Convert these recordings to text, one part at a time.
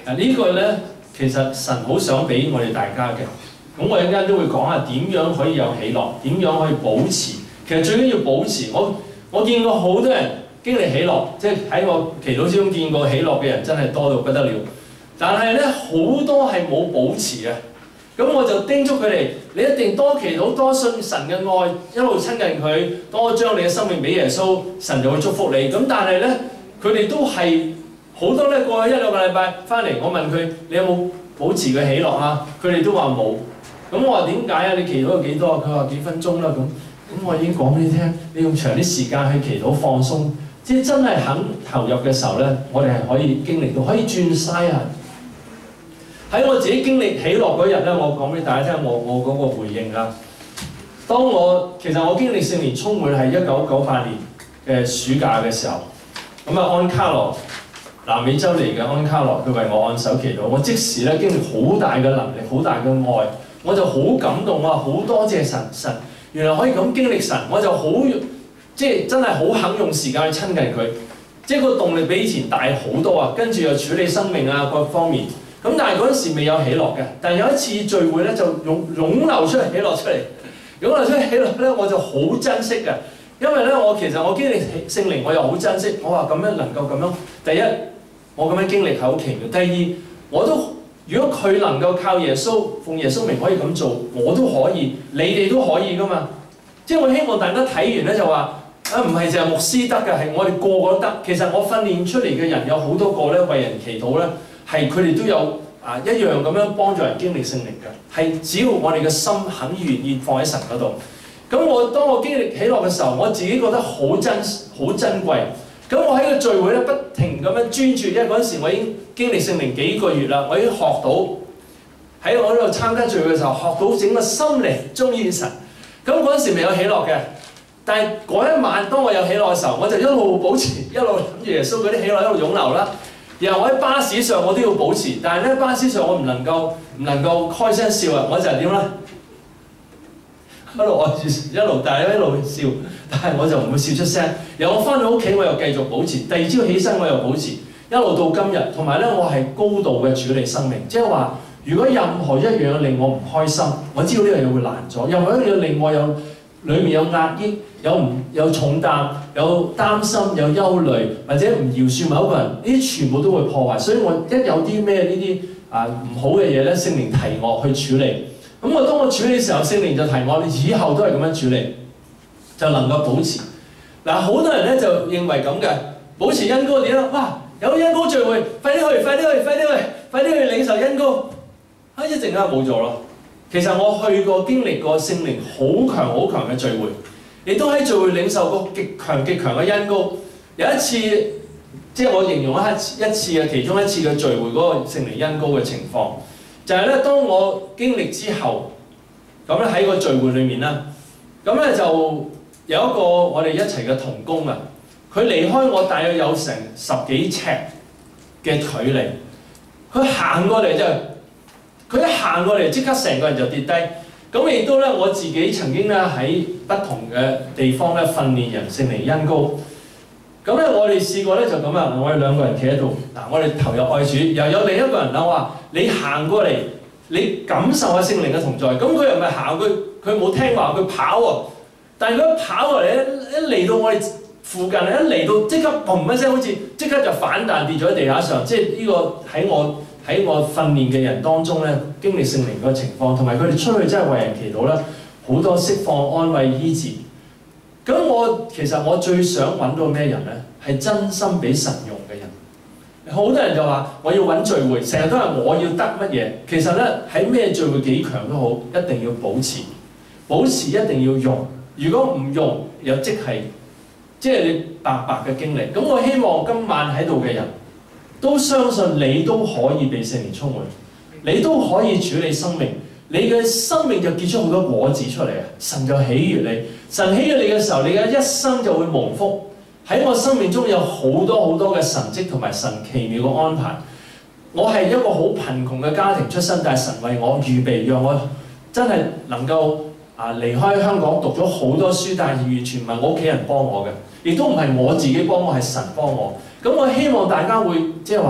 呢個咧，其實神好想俾我哋大家嘅。咁我一陣間都會講下點樣可以有喜樂，點樣可以保持。其實最緊要保持。我見過好多人經歷喜樂，即係喺我祈禱之中見過喜樂嘅人真係多到不得了。但係咧好多係冇保持嘅。咁我就叮囑佢哋，你一定多祈禱，多信神嘅愛，一路親近佢，多將你嘅生命俾耶穌，神就會祝福你。咁但係咧，佢哋都係好多咧過去1、2個禮拜翻嚟，我問佢你有冇保持佢喜樂啊？佢哋都話冇。咁我話點解啊？你祈禱有幾多？佢話幾分鐘啦咁。咁我已經講俾你聽，你用長啲時間去祈禱放鬆，即係真係肯投入嘅時候咧，我哋係可以經歷到，可以轉曬啊！喺我自己經歷喜樂嗰日咧，我講俾大家聽我嗰個回應啦。其實我經歷聖靈充滿係1998年嘅暑假嘅時候，咁啊安卡羅南美洲嚟嘅安卡羅，佢為我按手祈禱，我即時咧經歷好大嘅能力，好大嘅愛，我就好感動啊！好多謝神，原來可以咁經歷神，我就好即係真係好肯用時間去親近佢，即係個動力比以前大好多啊！跟住又處理生命啊各方面。咁但係嗰陣時未有喜樂嘅，但係有一次聚會咧就湧流出嚟喜樂出嚟，湧流出嚟喜樂咧我就好珍惜嘅，因為咧我經歷聖靈我又好珍惜，我話咁樣能夠咁樣，第一我咁樣經歷係好奇妙，第二我都如果佢能夠靠耶穌奉耶穌名可以咁做，我都可以，你哋都可以噶嘛，即係我希望大家睇完咧就話唔係淨係牧師得嘅，係我哋個個都得。其實我訓練出嚟嘅人有好多個咧為人祈禱咧。係佢哋都有一樣咁樣幫助人經歷聖靈嘅，係只要我哋嘅心肯願意放喺神嗰度。咁當我經歷喜樂嘅時候，我自己覺得好珍貴。咁我喺個聚會咧不停咁樣專注，因為嗰陣時我已經經歷聖靈幾個月啦，我已經學到喺我呢度參加聚會嘅時候學到整個心靈忠於神。咁嗰陣時未有喜樂嘅，但係嗰一晚當我有喜樂嘅時候，我就一路保持，一路諗住耶穌嗰啲喜樂一路湧流啦。然後我喺巴士上我都要保持，但係咧巴士上我唔能夠開聲笑啊！我就係點咧？一路愛住一路，但係一路笑，但係我就唔會笑出聲。然後我翻到屋企我又繼續保持，第二朝起身我又保持，一路到今日。同埋咧我係高度嘅處理生命，即係話如果任何一樣令我唔開心，我知道呢樣嘢會難咗；任何一樣令我裏面有壓抑、有重擔、有擔心、有憂慮，或者唔饒恕某一個人，呢啲全部都會破壞。所以我一有啲咩呢啲唔好嘅嘢咧，聖靈提我去處理。咁當我處理嘅時候，聖靈就提我，你以後都係咁樣處理，就能夠保持。嗱，好多人咧就認為咁嘅，保持恩膏點啊？哇！有恩膏聚會，快啲去領受恩膏，一陣間冇咗咯。其實我去過經歷過聖靈好強嘅聚會，亦都喺聚會領受過極強嘅恩膏。有一次，即係我形容其中一次嘅聚會嗰個聖靈恩膏嘅情況，就係咧當我經歷之後，咁咧喺個聚會裏面啦，咁咧就有一個我哋一齊嘅同工啊，佢離開我大約有成10幾尺嘅距離，佢行過嚟就。佢一行過嚟，即刻成個人就跌低。咁亦都咧，我自己曾經咧喺不同嘅地方咧訓練人聖靈恩膏。咁咧，我哋試過咧就咁啊，我哋2個人企喺度，嗱，我哋投入愛主，又有另一個人啦，我話你行過嚟，你感受下聖靈嘅同在。咁佢又唔係行，佢冇聽話，佢跑喎。但係佢一跑過嚟咧，一嚟到我哋附近，一嚟到即刻砰一聲，好似即刻就反彈跌咗喺地下上。即係呢個喺我訓練嘅人當中咧，經歷聖靈嗰個情況，同埋佢哋出去真係為人祈禱啦，好多釋放、安慰、醫治。咁其實我最想揾到咩人咧？係真心俾神用嘅人。好多人就話我要揾聚會，成日都係我要得乜嘢。其實咧喺咩聚會幾強都好，一定要保持一定要用。如果唔用，又即係你白白嘅經歷。咁我希望今晚喺度嘅人，都相信你都可以被聖靈充滿，你都可以處理生命，你嘅生命就結出好多果子出嚟啊！神就喜悅你，神喜悅你嘅時候，你嘅一生就會蒙福。喺我生命中有好多嘅神蹟同埋神奇妙嘅安排。我係一個好貧窮嘅家庭出身，但係神為我預備，讓我真係能夠離開香港讀咗好多書，但係完全唔係我屋企人幫我嘅，亦都唔係我自己幫我，係神幫我。咁我希望大家會即係話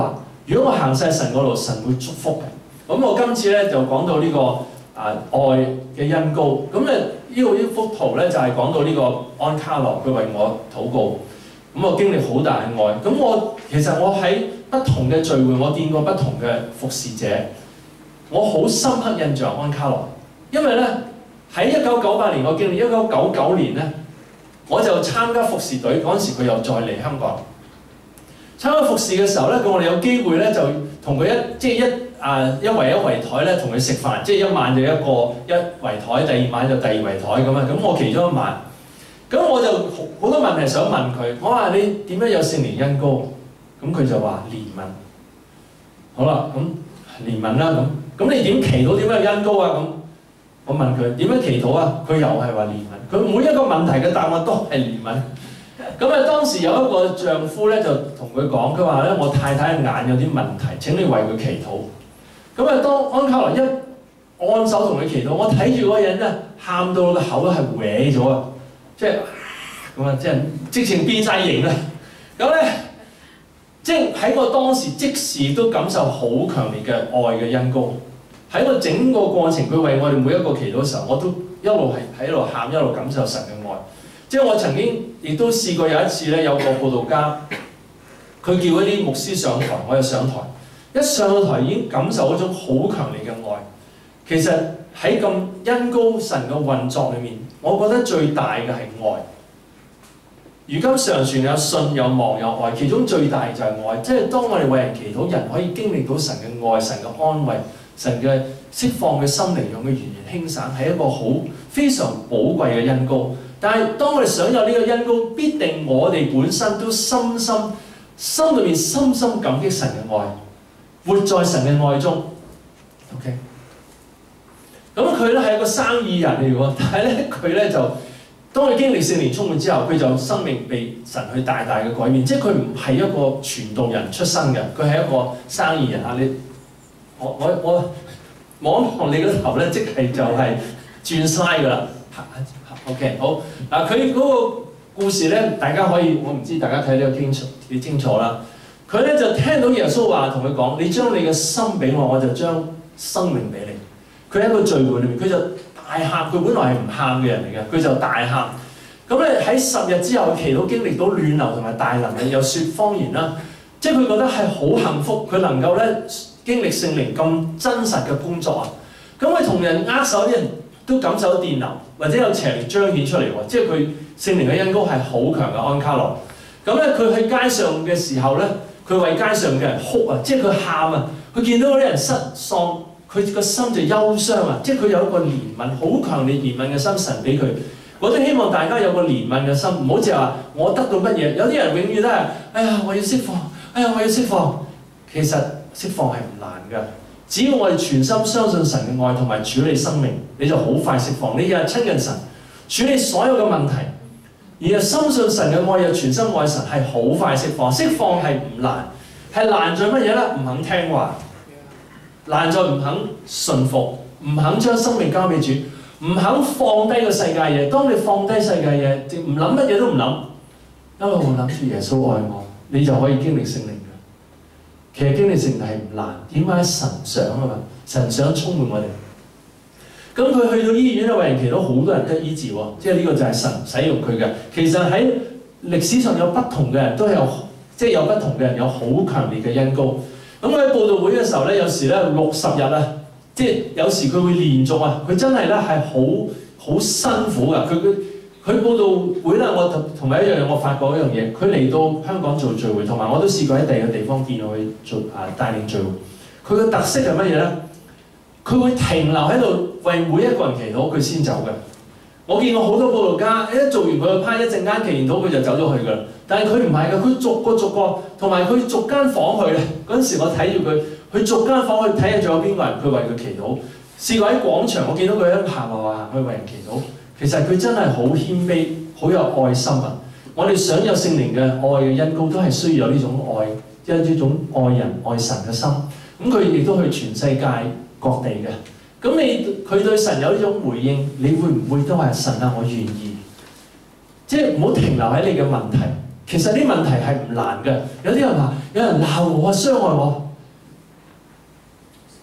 如果我行晒神嗰路，神會祝福嘅。咁我今次咧就講到呢個愛嘅恩膏。咁咧呢幅圖咧就係講到呢個安卡諾，佢為我禱告。咁我經歷好大嘅愛。咁其實我喺不同嘅聚會，我見過不同嘅服侍者，我好深刻印象安卡諾，因為咧喺1998年我經歷1999年咧，我就參加服侍隊嗰陣時，佢又再嚟香港。參加服侍嘅時候咧，我哋有機會咧就同佢一圍台咧同佢食飯，即係一晚就一圍台，第二晚就第二圍台咁樣。咁我其中一晚，咁我就好多問題想問佢。我話你點樣有聖靈恩膏？咁佢就話憐憫。好啦，咁憐憫啦咁你點祈禱？點樣有恩膏啊？咁我問佢點樣祈禱啊？佢又係話憐憫。佢每一個問題嘅答案都係憐憫。咁當時有一個丈夫咧就同佢講，佢話咧我太太眼有啲問題，請你為佢祈禱。咁當安卡諾一按手同佢祈禱，我睇住嗰個人咧喊到個口都係歪咗啊！即係直情變晒形啦。咁咧即係喺我當時即時都感受好強烈嘅愛嘅恩膏。喺我整個過程，佢為我哋每一個祈禱嘅時候，我都一路係喺度喊，一路感受神嘅愛。即係我曾經亦都試過有一次咧，有個佈道家，佢叫一啲牧師上台，我又上台。一上到台已經感受嗰種好強烈嘅愛。其實喺咁恩膏神嘅運作裏面，我覺得最大嘅係愛。如今常傳有信有望有愛，其中最大就係愛。即係當我哋為人祈禱，人可以經歷到神嘅愛、神嘅安慰、神嘅釋放嘅心靈，讓佢源源輕省，係一個非常寶貴嘅恩膏。但係當我哋想有呢個恩膏，必定我哋本身都心裏面深深感激神嘅愛，活在神嘅愛中。OK， 咁佢咧係一個生意人嚟喎，但係咧佢咧就當佢經歷聖靈充滿之後，佢就生命被神去大大嘅改變。即係佢唔係一個傳道人出身嘅，佢係一個生意人啊！我望一望你嗰頭咧，即係就係轉 slide 㗎啦。OK， 好嗱，佢嗰個故事咧，大家可以，我唔知大家睇得幾清楚啦。佢咧就聽到耶穌話同佢講：你將你嘅心俾我，我就將生命俾你。佢喺一個聚會裏面，佢就大喊，佢本來係唔喊嘅人嚟嘅，佢就大喊。咁咧喺10日之後，佢祈禱經歷到暖流同埋大能力，又説方言啦，即係佢覺得係好幸福，佢能夠咧經歷聖靈咁真實嘅工作啊！咁佢同人握手啲人都感受到電流，或者有邪靈彰顯出嚟喎，即係佢聖靈嘅恩膏係好強嘅安卡諾。咁咧佢喺街上嘅時候咧，佢為街上嘅人哭啊，即係佢喊啊，佢見到嗰啲人失喪，佢個心就憂傷啊，即係佢有一個憐憫，好強烈憐憫嘅心，神俾佢。我都希望大家有個憐憫嘅心，唔好似話我得到乜嘢。有啲人永遠都係，哎呀我要釋放，哎呀我要釋放。其實釋放係唔難㗎。只要我哋全心相信神嘅愛同埋處理生命，你就好快釋放。你日日親近神，處理所有嘅問題，而係深信神嘅愛又全心愛神，係好快釋放。釋放係唔難，係難在乜嘢咧？唔肯聽話，難在唔肯順服，唔肯將生命交俾主，唔肯放低個世界嘢。當你放低世界嘢，唔諗乜嘢都唔諗，一路諗住耶穌愛我，你就可以經歷聖靈。其實經歷聖靈係唔難，點解神想啊嘛？神想充滿我哋。咁佢去到醫院咧，為人祈禱，好多人得醫治喎。即係呢個就係神使用佢嘅。其實喺歷史上有不同嘅人都有，即係有不同嘅人有好強烈嘅恩膏。咁佢喺佈道會嘅時候咧，有時咧60日啊，即係有時佢會連續啊，佢真係咧係好辛苦㗎。佢佈道會咧，我同埋一樣嘢，我發覺一樣嘢，佢嚟到香港做聚會，同埋我都試過喺第二個地方見到佢做帶領聚會。佢嘅特色係乜嘢咧？佢會停留喺度為每一個人祈禱，佢先走嘅。我見過好多佈道家，一做完佢個派，一陣間祈完禱佢就走咗去㗎啦。但係佢唔係㗎，佢逐個，同埋佢逐間房去嘅。嗰陣時我睇住佢逐間房去睇下仲有邊個人，佢為佢祈禱。試過喺廣場，我見到佢喺度行去為人祈禱。其實佢真係好謙卑，好有愛心啊！我哋想有聖靈嘅愛嘅恩膏，都係需要有呢種愛，即係呢種愛人愛神嘅心。咁佢亦都去全世界各地嘅。咁佢對神有呢種回應，你會唔會都話神啊？我願意。即係唔好停留喺你嘅問題。其實啲問題係唔難嘅。有啲人話，有人鬧我、傷害我，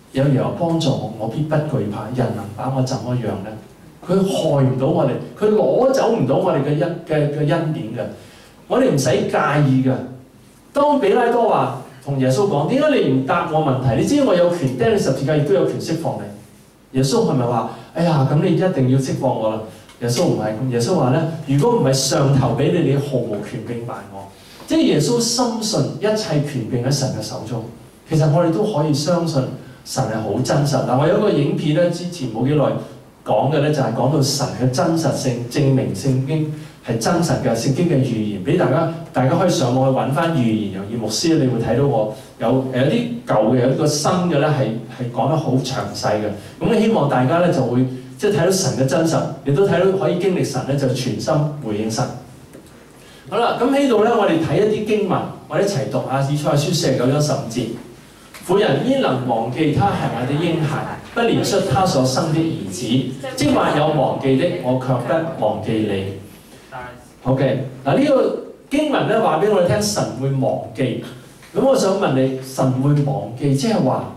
有耶和華幫助我，我必不懼怕。人能把我怎麼樣呢？佢害唔到我哋，佢攞走唔到我哋嘅恩典嘅。我哋唔使介意嘅。當比拉多話同耶穌講：點解你唔答我問題？你知我有權釘你十字架，亦都有權釋放你。耶穌係咪話：哎呀，咁你一定要釋放我啦？耶穌唔係咁。耶穌話咧：如果唔係上頭俾你，你毫無權柄辦我。即係耶穌深信一切權柄喺神嘅手中。其實我哋都可以相信神係好真實。嗱，我有一個影片咧，之前冇幾耐講嘅咧，就係講到神嘅真實性，證明聖經係真實嘅，聖經嘅預言，俾大家可以上網去揾翻預言。楊義牧師，你會睇到我有啲舊嘅，有一個新嘅咧，係講得好詳細嘅。咁你希望大家咧就會即係睇到神嘅真實，亦都睇到可以經歷神咧，就全心回應神。好啦，咁喺度咧，我哋睇一啲經文，我哋一齊讀下以賽亞書49章15節。婦人焉能忘記他係我的嬰孩，不憐恤他所生的兒子？即或有忘記的，我卻不忘記你。OK， 嗱呢個經文咧話俾我哋聽，神會忘記。咁我想問你，神會忘記，即係話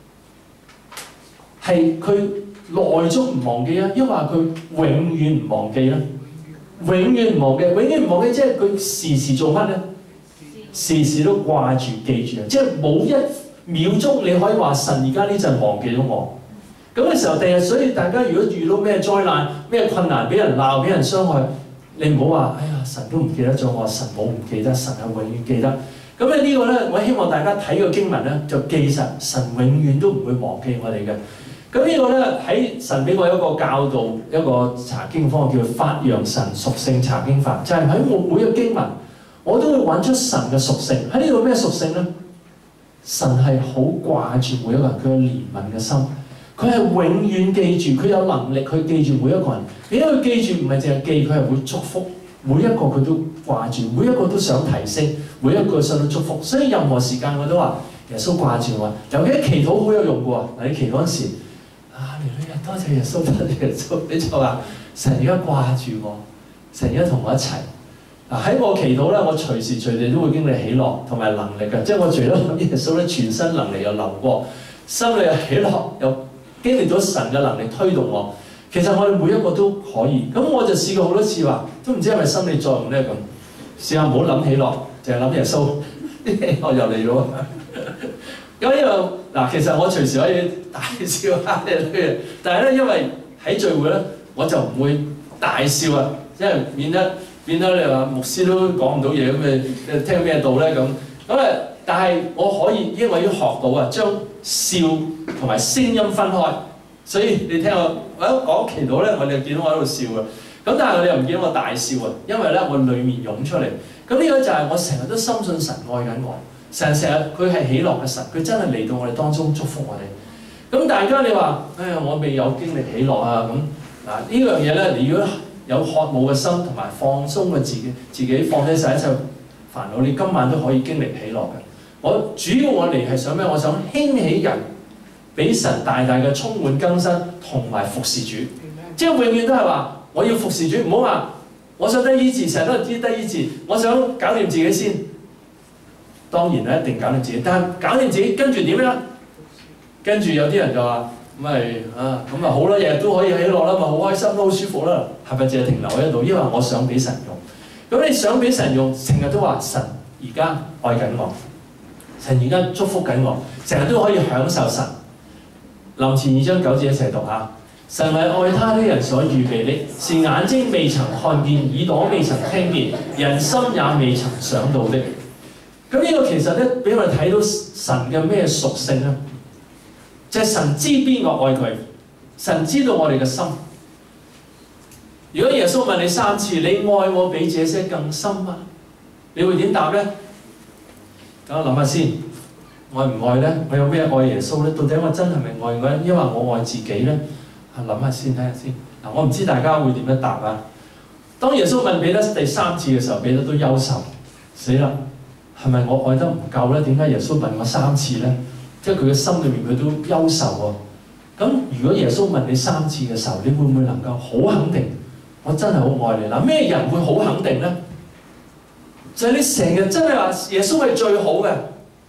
係佢內足唔忘記啊，抑或佢永遠唔忘記咧？永遠唔忘記，永遠唔忘記，即係佢時時做乜咧？時時都掛住記住啊！即係冇一秒鐘你可以話神而家呢陣忘記咗我。咁嘅時候，第日所以大家如果遇到咩災難、咩困難，俾人鬧、俾人傷害，你唔好話哎呀神都唔記得咗我，神冇唔記得，神係永遠記得。咁咧呢個咧，我希望大家睇個經文咧，就記實神永遠都唔會忘記我哋嘅。咁呢個咧喺神俾我一個教導，一個查經方法叫發揚神屬性查經法，就係喺我每個經文，我都會揾出神嘅屬性。喺呢度咩屬性咧？神係好掛住每一個人，佢有憐憫嘅心，佢係永遠記住，佢有能力去記住每一個人。點解佢記住？唔係淨係記，佢係會祝福每一個，佢都掛住，每一個都想提升，每一個想到祝福。所以任何時間我都話耶穌掛住我，尤其祈禱好有用嘅喎。嗱，你祈嗰陣時，多謝耶穌，多謝耶穌，你就話神而家掛住我，神而家同我一齊。嗱，喺我祈禱咧，我隨時隨地都會經歷喜樂同埋能力嘅，即係我除咗諗耶穌咧，全身能力又流過，心裏有喜樂，又經歷到神嘅能力推動我。其實我哋每一個都可以。咁我就試過好多次話，都唔知係咪心理作用咧咁。試下唔好諗喜樂，淨係諗耶穌，我又嚟咗。咁因為嗱，其實我隨時可以大笑下嘅，但係咧，因為喺聚會咧，我就唔會大笑啊，因為免得你話牧師都講唔到嘢咁嘅，聽咩道咧咁。咁啊，但係我可以，因為我要學到啊，將笑同埋聲音分開。所以你聽我一講祈禱咧，我哋見到我喺度笑啊。咁但係我哋又唔見到我大笑啊，因為咧我裡面湧出嚟。咁呢個就係我成日都深信神愛緊我。成日佢係喜樂嘅神，佢真係嚟到我哋當中祝福我哋。咁大家你話，哎呀，我未有經歷喜樂啊咁嗱，呢樣嘢咧，你如果有渴慕嘅心同埋放鬆嘅自己放低晒一切煩惱，你今晚都可以經歷喜樂嘅。我主要我嚟係想咩？我想興起人，俾神大大嘅充滿更新同埋服侍主。即係永遠都係話，我要服侍主，唔好話我想得醫治，成日都係得醫治，我想搞掂自己先。當然咧，一定搞掂自己，但係搞掂自己跟住點樣？跟住有啲人就話：咁咪咁咪好啦，日日都可以喜樂啦，咪好開心都好舒服啦。係咪淨係停留喺度？因為我想俾神用。咁你想俾神用，成日都話神而家愛緊我，神而家祝福緊我，成日都可以享受神。林前2章9節一齊讀下：神為愛他的人所預備的，是眼睛未曾看見，耳朵未曾聽見，人心也未曾想到的。咁呢個其實咧，俾我哋睇到神嘅咩屬性咧？就係神知邊個愛佢，神知道我哋嘅心。如果耶穌問你3次，你愛我比這些更深嗎？你會點答咧？等我諗下先，愛唔愛咧？我有咩愛耶穌咧？到底我真係咪愛佢咧？因為我愛自己咧？諗下先，睇下先。嗱，我唔知大家會點樣答啊？當耶穌問彼得第3次嘅時候，彼得都憂愁，死啦！係咪我愛得唔夠咧？點解耶穌問我3次咧？即係佢嘅心裏面佢都憂愁喎。咁如果耶穌問你3次嘅時候，你會唔會能夠好肯定？我真係好愛你嗱。咩人會好肯定咧？就係你成日真係話耶穌係最好嘅，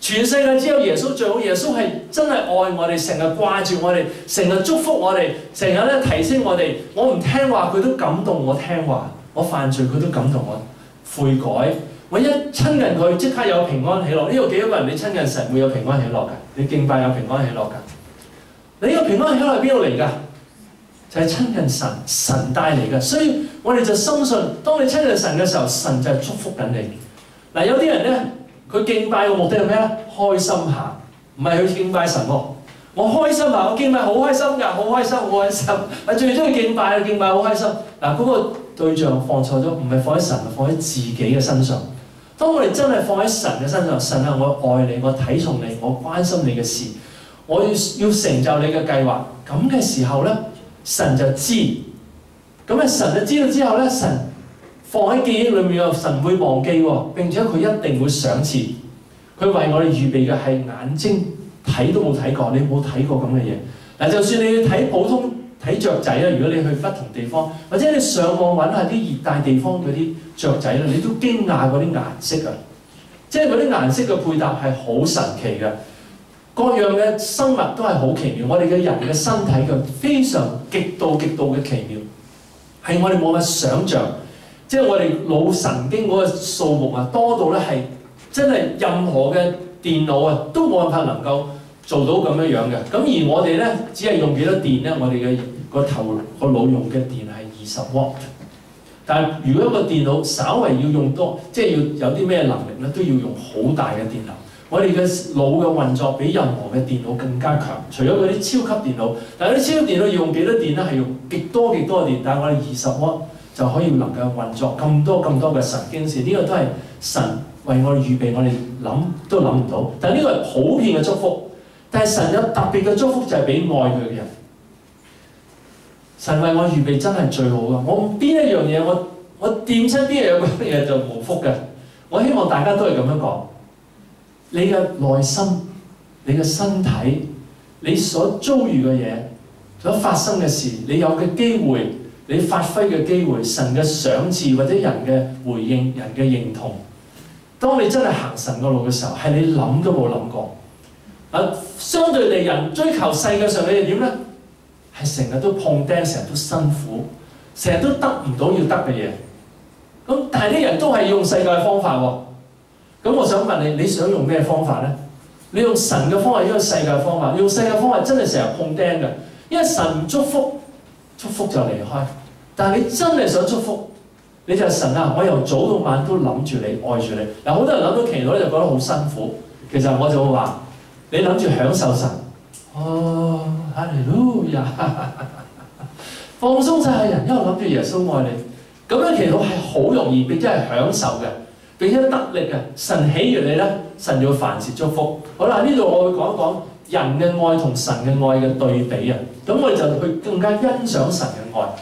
全世界只有耶穌最好，耶穌係真係愛我哋，成日掛住我哋，成日祝福我哋，成日咧提升我哋。我唔聽話，佢都感動我聽話；我犯罪，佢都感動我悔改。我一親近佢，即刻有平安喜樂。呢度幾多個人你親近神會有平安喜樂㗎？你敬拜有平安喜樂㗎？你呢個平安喜樂係邊度嚟㗎？就係親近神，神帶嚟嘅。所以我哋就深信，當你親近神嘅時候，神就係祝福緊你。嗱，有啲人咧，佢敬拜嘅目的係咩咧？開心下，唔係去敬拜神喎。我開心下，我敬拜好開心㗎，好開心，好開心。我最中意敬拜好開心。嗱，嗰個對象放錯咗，唔係放喺神，係放喺自己嘅身上。當我哋真係放喺神嘅身上，神啊，我愛你，我睇重你，我關心你嘅事，我要成就你嘅計劃。咁嘅時候咧，神就知。咁啊，神就知道之後咧，神放喺記憶裏面，神會忘記喎，並且佢一定會賞賜。佢為我哋預備嘅係眼睛睇都冇睇過，你冇睇過咁嘅嘢。嗱，就算你去睇普通睇雀仔啦，如果你去不同地方，或者你上網揾下啲熱帶地方嗰啲雀仔啦，你都驚訝嗰啲顏色啊！即係嗰啲顏色嘅配搭係好神奇嘅，各樣嘅生物都係好奇妙。我哋嘅人嘅身體嘅非常極度嘅奇妙，係我哋冇乜想像。即係我哋腦神經嗰個數目啊，多到咧係真係任何嘅電腦啊都冇辦法能夠做到咁樣嘅。咁而我哋咧只係用幾多電咧？我哋嘅個頭個腦用嘅電係20W。但係如果一個電腦稍為要用多，即係要有啲咩能力咧，都要用好大嘅電流。我哋嘅腦嘅運作比任何嘅電腦更加強。除咗嗰啲超級電腦，但係嗰啲超級電腦要用幾多電咧？係用極多嘅電。但係我哋20W就可以能夠運作咁多嘅神經線，呢個都係神為我哋預備，我哋諗都諗唔到。但係呢個係普遍嘅祝福，但係神有特別嘅祝福就係俾愛佢嘅人。神為我預備真係最好嘅。我邊一樣嘢我掂親邊樣嘢就無福嘅。我希望大家都係咁樣講。你嘅內心、你嘅身體、你所遭遇嘅嘢、所發生嘅事、你有嘅機會。你發揮嘅機會，神嘅賞賜或者人嘅回應、人嘅認同。當你真係行神個路嘅時候，係你諗都冇諗過。相對地，人追求世界上嘅嘢點咧？係成日都碰釘，成日都辛苦，成日都得唔到要得嘅嘢。咁但係啲人都係用世界方法喎。咁我想問你，你想用咩方法咧？你用神嘅方法，用世界方法？用世界方法真係成日碰釘嘅，因為神唔祝福。祝福就離開，但係你真係想祝福，你就係神啊！我由早到晚都諗住你，愛住你。嗱，好多人諗到祈禱咧就覺得好辛苦，其實我就會話：你諗住享受神，哦，哈利路亞，放鬆晒人，因為諗住耶穌愛你，咁樣祈禱係好容易，並且係享受嘅，並且得力嘅。神喜悅你咧，神要凡事祝福。好啦，呢度我會講一講人嘅愛同神嘅愛嘅對比啊。咁我哋就去更加欣賞神嘅愛。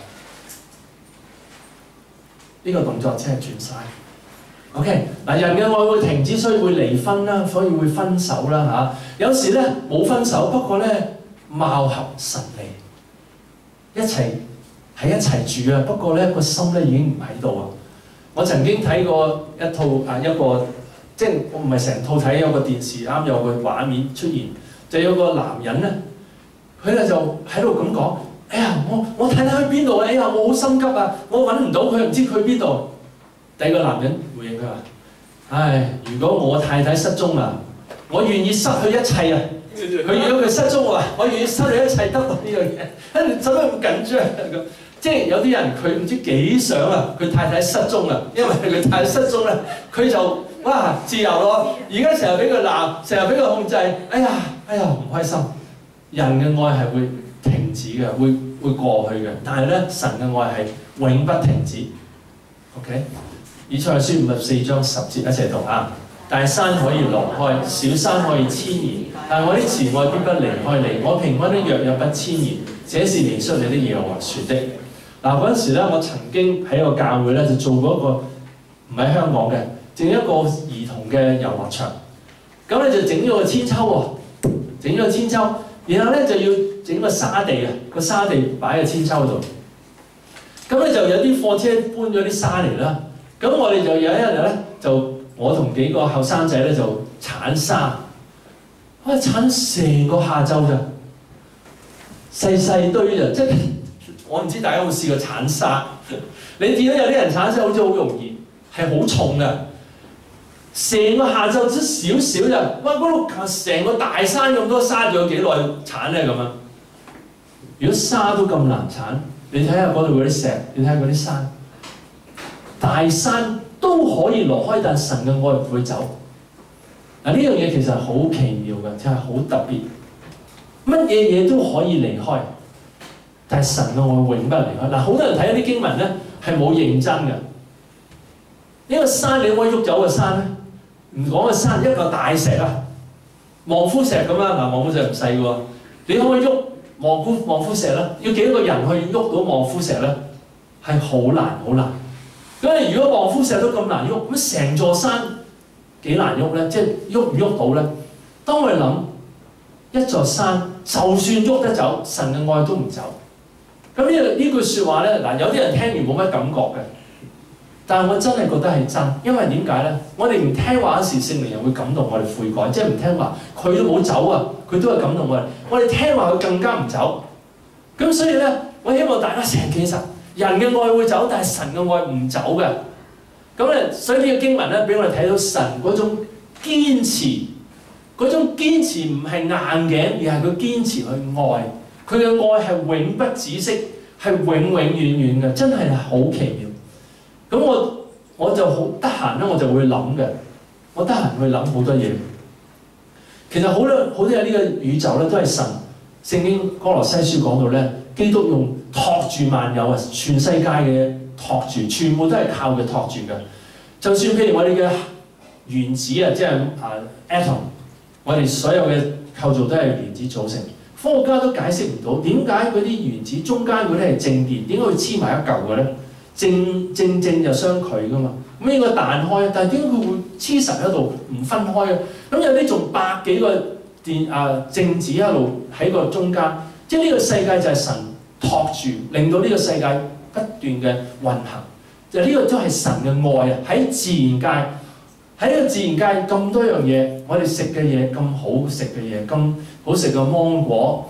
呢個動作即係轉晒。OK， 嗱，人嘅愛會停止，所以會離婚啦，所以會分手啦嚇。有時咧冇分手，不過咧貌合神離，一齊住啊。不過咧個心咧已經唔喺度啊。我曾經睇過一個即係我唔係成套睇，有個電視啱有個畫面出現，就有個男人咧。佢咧就喺度咁講：哎呀，我太太去邊度啊？哎呀，我好心急啊！我揾唔到佢，唔知佢去邊度。第二個男人回應佢話：唉，如果我太太失蹤啊，我願意失去一切啊！如果佢失蹤啊，我願意失去一切得到呢樣嘢。跟住做咩咁緊張咁？即係有啲人佢唔知幾想啊，佢太太失蹤啊，因為佢太太失蹤咧，佢就哇自由咯。而家成日俾佢鬧，成日俾佢控制，哎呀唔開心。人嘅愛係會停止嘅，會過去嘅，但係咧神嘅愛係永不停止。OK， 以賽亞書54章10節一齊讀啊！大山可以挪開，小山可以遷移，但我啲慈愛必不離開你，我平安的約也不遷移。這是憐恤你的耶和華說的。嗱，嗰陣時咧，我曾經喺個教會咧就做過一個唔喺香港嘅，整一個兒童嘅遊樂場。咁咧就整咗個千秋喎，整咗個千秋。然後咧就要整個沙地啊，個沙地擺喺千秋度。咁咧就有啲貨車搬咗啲沙嚟啦。咁我哋就有一日咧，就我同幾個後生仔咧就鏟沙， 哇！剷成個下晝咋，細細堆咋，即係我唔知大家有冇試過剷沙？你見到有啲人剷沙好似好容易，係好重㗎。成個下晝只少少咋，哇！嗰度成個大山咁多沙，仲有幾耐剷咧咁啊？如果沙都咁難剷，你睇下嗰度嗰啲石，你睇下嗰啲山，大山都可以挪開，但神嘅愛唔會走。嗱，呢樣嘢其實好奇妙嘅，真係好特別。乜嘢嘢都可以離開，但係神嘅愛永不離開。嗱，好多人睇一啲經文咧係冇認真嘅。呢個山你可以喐走個山咧？唔講個山，一個大石啊，望夫石咁啦。嗱，望夫石唔細喎，你可唔可以喐望夫石咧？要幾多個人去喐到望夫石咧？係好難好難。咁你如果望夫石都咁難喐，咁成座山幾難喐咧？即係喐唔喐到咧？當我哋諗一座山，就算喐得走，神嘅愛都唔走。咁呢句説話咧，嗱，有啲人聽完冇乜感覺嘅。但係我真係覺得係真，因為點解咧？我哋唔聽話嗰時，聖靈又會感動我哋悔改，即係唔聽話，佢都冇走啊，佢都係感動我哋。我哋聽話，佢更加唔走。咁所以咧，我希望大家成其實人嘅愛會走，但係神嘅愛唔走嘅。咁咧，所以呢個經文咧，俾我哋睇到神嗰種堅持，嗰種堅持唔係硬頸，而係佢堅持去愛。佢嘅愛係永不止息，係永永遠遠嘅，真係好奇妙。咁我就好得閒咧，我就會諗嘅。我得閒去諗好多嘢。其實好多嘢呢個宇宙咧，都係神。聖經哥羅西書講到咧，基督用托住萬有啊，全世界嘅托住，全部都係靠佢托住嘅。就算譬如我哋嘅原子啊，即係atom， 我哋所有嘅構造都係原子組成。科學家都解釋唔到點解嗰啲原子中間嗰啲係正電，點解會黐埋一嚿嘅咧？正就相距噶嘛，咁應該彈開，但係點解佢會黐實喺度唔分開嘅？咁有啲仲百幾個正子一路喺個中間，即係呢個世界就係神托住，令到呢個世界不斷嘅運行。就呢個都係神嘅愛啊！喺自然界，喺個自然界咁多樣嘢，我哋食嘅嘢咁好食嘅嘢，咁好食嘅芒果，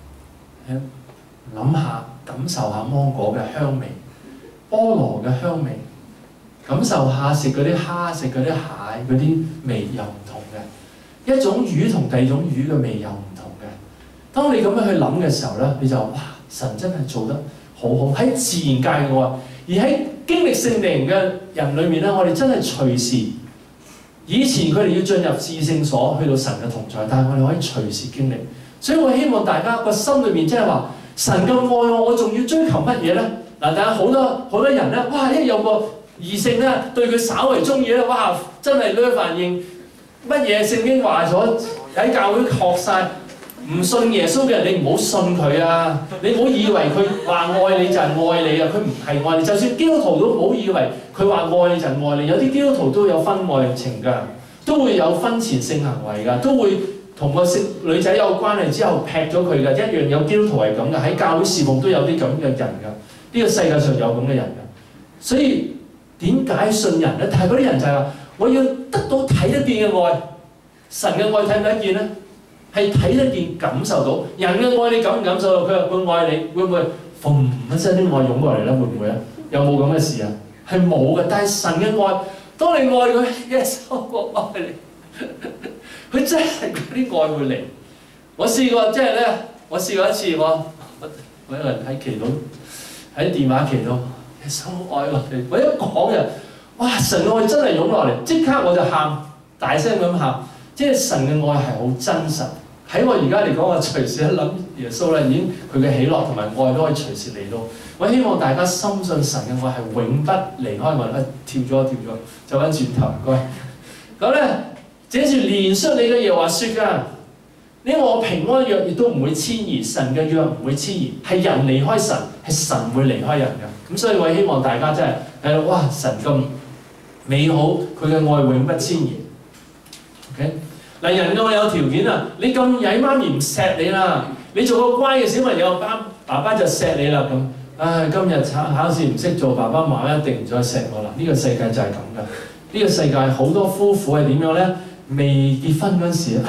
諗下感受下芒果嘅香味。菠蘿嘅香味，感受下食嗰啲蝦、食嗰啲蟹嗰啲味又唔同嘅，一種魚同第二種魚嘅味又唔同嘅。當你咁樣去諗嘅時候咧，你就哇！神真係做得好好喺自然界嘅愛，而喺經歷聖靈嘅人裏面咧，我哋真係隨時。以前佢哋要進入至聖所，去到神嘅同在，但係我哋可以隨時經歷。所以我希望大家個心裏面即係話，神咁愛我，我仲要追求乜嘢咧？嗱，但係好多人咧，哇！一有個異性咧，對佢稍為中意咧，哇！真係呢反應乜嘢聖經話咗喺教會學晒，唔信耶穌嘅人你唔好信佢啊！你唔好以為佢話愛你就係愛你啊！佢唔係愛你，就算基督徒都唔好以為佢話愛你就係愛你。有啲基督徒都有婚外情㗎，都會有婚前性行為㗎，都會同個女仔有關係之後劈咗佢㗎，一樣有基督徒係咁㗎。喺教會侍奉都有啲咁嘅人㗎。呢個世界上有咁嘅人㗎，所以點解信人咧？但係嗰啲人就係話，我要得到睇得見嘅愛，神嘅愛睇唔睇見咧？係睇得見、感受到。人嘅愛你感唔感受到？佢話佢愛你，會唔會嘣一聲啲愛湧過嚟咧？會唔會啊？有冇咁嘅事啊？係冇嘅。但係神嘅愛，當你愛佢嘅時候，我愛你，佢真係嗰啲愛會嚟。我試過即係咧，我試過一次，我有人喺祈禱。喺電話期度，耶穌愛我哋，我一講就，哇！神嘅愛真係湧落嚟，即刻我就喊，大聲咁喊，即係神嘅愛係好真實。喺我而家嚟講，我隨時一諗耶穌咧，已經佢嘅喜樂同埋愛都可以隨時嚟到。我希望大家深信神嘅愛係永不離開我哋。跳咗，走翻轉頭，唔該。咁咧，這是憐恤你嘅耶和華說㗎。因為我平安約亦都唔會遷移，神嘅約唔會遷移，係人離開神，係神會離開人嘅。咁所以我希望大家真係哇！神咁美好，佢嘅愛永不遷移。OK， 嗱，人嘅愛有條件啊！你咁曳，媽咪唔錫你啦，你做個乖嘅小朋友，爸爸就錫你啦咁。唉，今日考試唔識做，爸爸媽媽一定唔再錫我啦。呢個世界就係咁㗎。呢個世界好多夫婦係點樣咧？未結婚嗰陣時，哎呀〜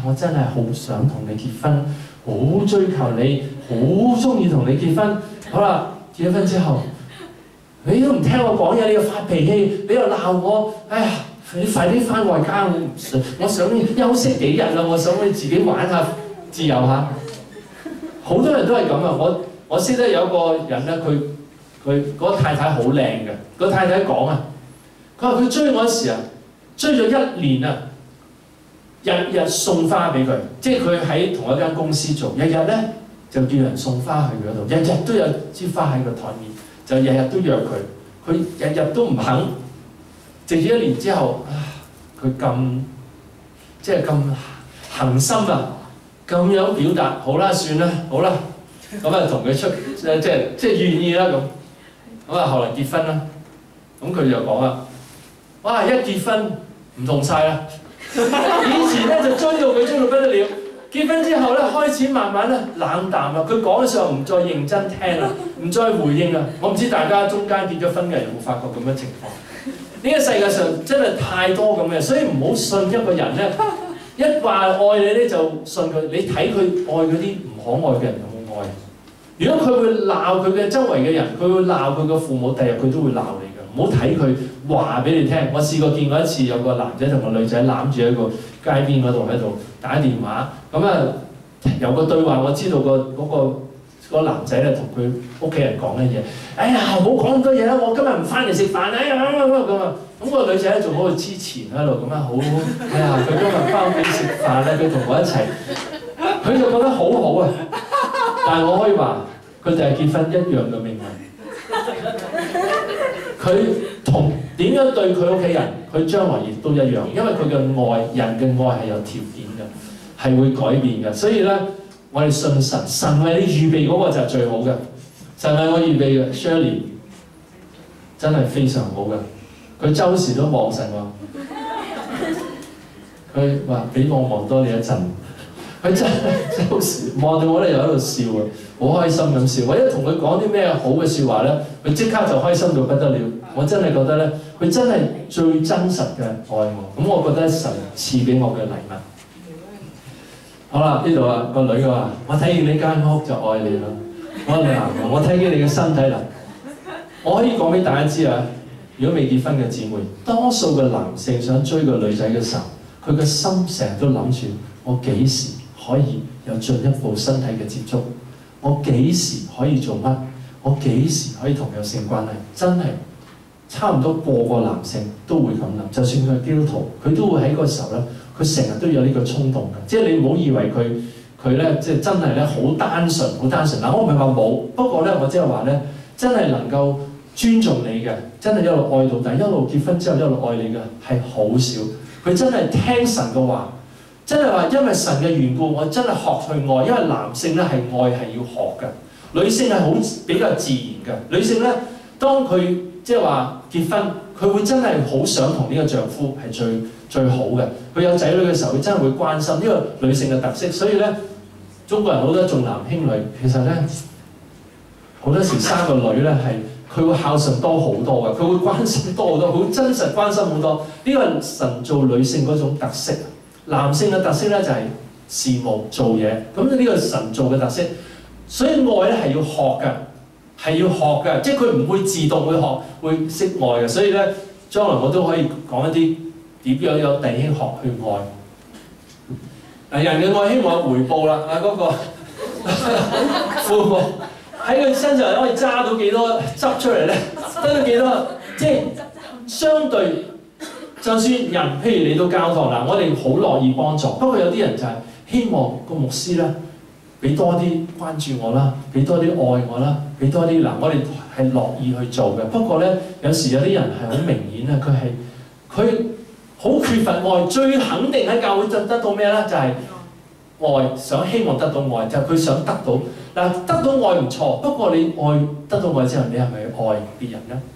我真係好想同你結婚，好追求你，好中意同你結婚。好啦，結咗婚之後，你都唔聽我講嘢，你又發脾氣，你又鬧我，哎呀！你快啲翻外家，我想休息幾日啦，我想你自己玩下，自由下。好多人都係咁啊！我識得有個人咧，佢嗰個太太好靚嘅，個太太講啊，佢話佢追我嗰時啊，追咗1年啊，日日送花俾佢，即係佢喺同一間公司做，日日咧就叫人送花去佢嗰度，日日都有支花喺個台面，就日日都約佢，佢日日都唔肯。直至1年之後，佢即係咁恆心啊，咁樣表達，好啦，算啦，好啦，咁啊同佢出即係願意啦咁，咁啊後來結婚啦，咁佢就講啦，哇一結婚唔同晒啦，以前咧就追到不得了，結婚之後咧開始慢慢咧冷淡啦，佢講嘅時候唔再認真聽啦，唔再回應啦。我唔知大家中間結咗婚嘅人有冇發覺咁嘅情況？呢個世界上真係太多咁嘅，所以唔好信一個人咧，一話愛你咧就信佢。你睇佢愛嗰啲唔可愛嘅人有冇愛？如果佢會鬧佢嘅周圍嘅人，佢會鬧佢嘅父母，第日佢都會鬧你㗎。唔好睇佢話俾你聽。我試過見過一次，有個男仔同個女仔攬住喺個街邊嗰度喺度打電話，咁啊有個對話，我知道個男仔咧同佢屋企人講嘅嘢，哎呀，唔好講咁多嘢啦，我今日唔翻嚟食飯，哎呀咁啊，咁個女仔咧仲喺度之前喺度咁啊，好，哎呀，佢今日翻屋企食飯咧，佢同我一齊，佢就覺得好好啊，但係我可以話，佢哋係結婚一樣嘅命運，佢同點樣對佢屋企人，佢將來亦都一樣，因為佢嘅愛，人嘅愛係有條件嘅，係會改變嘅，所以咧。我哋信神，神為你預備嗰個就係最好嘅。神為我預備嘅 Shirley 真係非常好嘅。佢周時都望神話，佢話俾我望多你一陣。佢真係周時望到我咧，又喺度笑啊，好開心咁笑。我一同佢講啲咩好嘅説話咧，佢即刻就開心到不得了。我真係覺得咧，佢真係最真實嘅愛我。咁我覺得神賜俾我嘅禮物。好啦，呢度啊個女話：我睇見你間屋就愛你啦。我睇見你嘅身體啦。我可以講俾大家知啊，如果未結婚嘅姊妹，多數嘅男性想追個女仔嘅時候，佢嘅心成日都諗住：我幾時可以有進一步身體嘅接觸？我幾時可以做乜？我幾時可以同佢有性關係？真係差唔多個個男性都會咁諗。就算佢係基督徒，佢都會喺嗰個時候咧。佢成日都有呢個衝動嘅，即係你唔好以為佢咧，即係真係咧好單純，好單純。嗱，我唔係話冇，不過咧，我即係話咧，真係能夠尊重你嘅，真係一路愛到底，一路結婚之後一路愛你嘅係好少。佢真係聽神嘅話，真係話因為神嘅緣故，我真係學去愛。因為男性咧係愛係要學嘅，女性係好比較自然嘅。女性咧，當佢即係話結婚，佢會真係好想同呢個丈夫係最好嘅。佢有仔女嘅時候，佢真係會關心呢個女性嘅特色。所以咧，中國人好多重男輕女，其實咧好多時生個女咧係佢會孝順多好多嘅，佢會關心多好多，好真實關心好多。呢個係神做女性嗰種特色。男性嘅特色咧就係事務做嘢，咁呢個神做嘅特色。所以愛咧係要學嘅，係要學嘅，即係佢唔會自動會學會識愛嘅。所以咧，將來我都可以講一啲。點樣有弟兄學去愛？人嘅愛希望有回報啦！嗰個父母喺佢身上可以揸到幾多汁出嚟咧？得到幾多？即係相對，就算人譬如嚟到教堂嗱，我哋好樂意幫助。不過有啲人就係希望個牧師咧，俾多啲關注我啦，俾多啲愛我啦，俾多啲嗱，我哋係樂意去做嘅。不過咧，有時有啲人係好明顯啊，佢好缺乏愛，最肯定喺教會得到咩咧？就係愛，想希望得到愛，就係佢想得到嗱，得到愛唔錯。不過你愛得到愛之後，你係咪愛別人咧？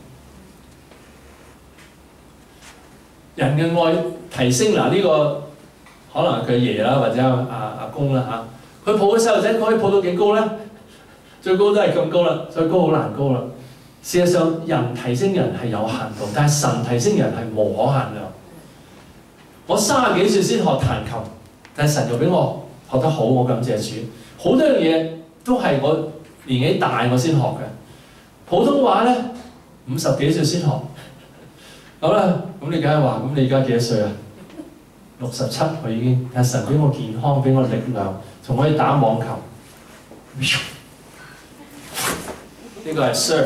人嘅愛提升嗱，呢個可能係佢爺啦，或者阿公啦嚇，佢抱個細路仔，佢可以抱到幾高咧？最高都係咁高啦，最高好難高啦。事實上，人提升人係有限度，但係神提升人係無可限量。我30幾歲先學彈琴， 但係神又俾我學得好，我感謝主。好多樣嘢都係我年紀大我先學嘅。普通話咧50幾歲先學。好啦，咁你梗係話，咁你而家幾多歲啊？67，我已經。但係神俾我健康，俾我力量，仲可以打網球。呢個係 serve，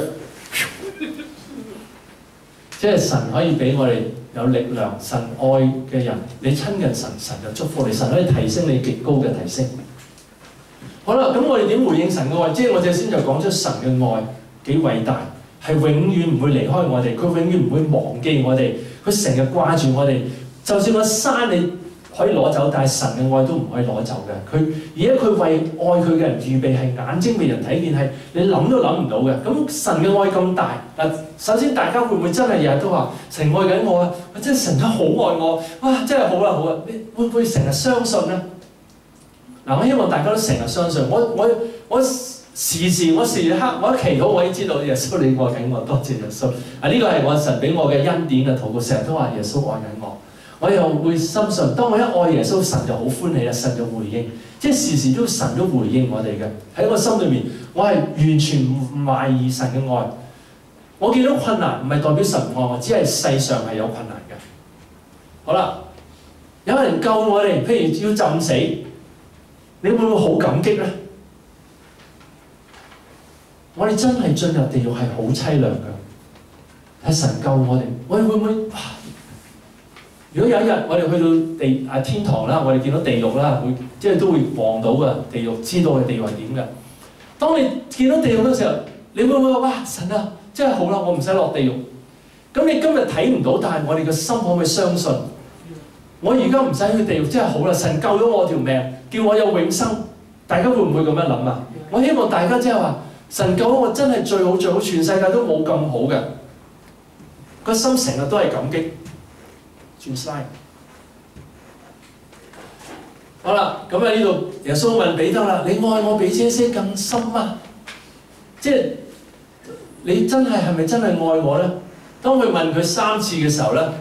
即係神可以俾我哋有力量。神愛嘅人，你親近神，神就祝福你。神可以提升你極高嘅提升。好啦，咁我哋點回應神嘅愛？即係我哋先就講出神嘅愛幾偉大，係永遠唔會離開我哋，佢永遠唔會忘記我哋，佢成日掛住我哋。就算個山你可以攞走，但係神嘅愛都唔可以攞走嘅。而家佢為愛佢嘅人預備係眼睛未人睇見，係你諗都諗唔到嘅。咁神嘅愛咁大嗱，首先大家會唔會真係日日都話神愛緊我啊？真係神都好愛我，哇！真係好啦好啦，你會唔會成日相信咧？嗱，我希望大家都成日相信。我時時刻我一祈禱，我已經知道耶穌你愛緊我，多謝耶穌。呢個係我神俾我嘅恩典嘅禱告，成日都話耶穌愛緊我。我又會深信，當我一愛耶穌，神就好歡喜啦，神就回應，即係時時都神都回應我哋嘅。喺我心裏面，我係完全唔懷疑神嘅愛。我見到困難唔係代表神唔愛我，只係世上係有困難嘅。好啦，有人救我哋，譬如要浸死，你會唔會好感激咧？我哋真係進入地獄係好凄涼嘅，係神救我哋，我哋會唔會？如果有一日我哋去到天堂啦，我哋見到地獄啦，即係都會望到嘅地獄，知道嘅地獄係點嘅。當你見到地獄嘅時候，你會唔會話：哇，神啊，真係好啦，我唔使落地獄。咁你今日睇唔到，但係我哋嘅心可唔可以相信？我而家唔使去地獄，真係好啦，神救咗我條命，叫我有永生。大家會唔會咁樣諗啊？我希望大家即係話，神救咗我真係最好最好，全世界都冇咁好嘅。個心成日都係感激。轉 slide。好啦，咁喺呢度，耶穌問彼得啦：你愛我比這些更深嗎？即係你真係咪真係愛我咧？當佢問佢3次嘅時候咧，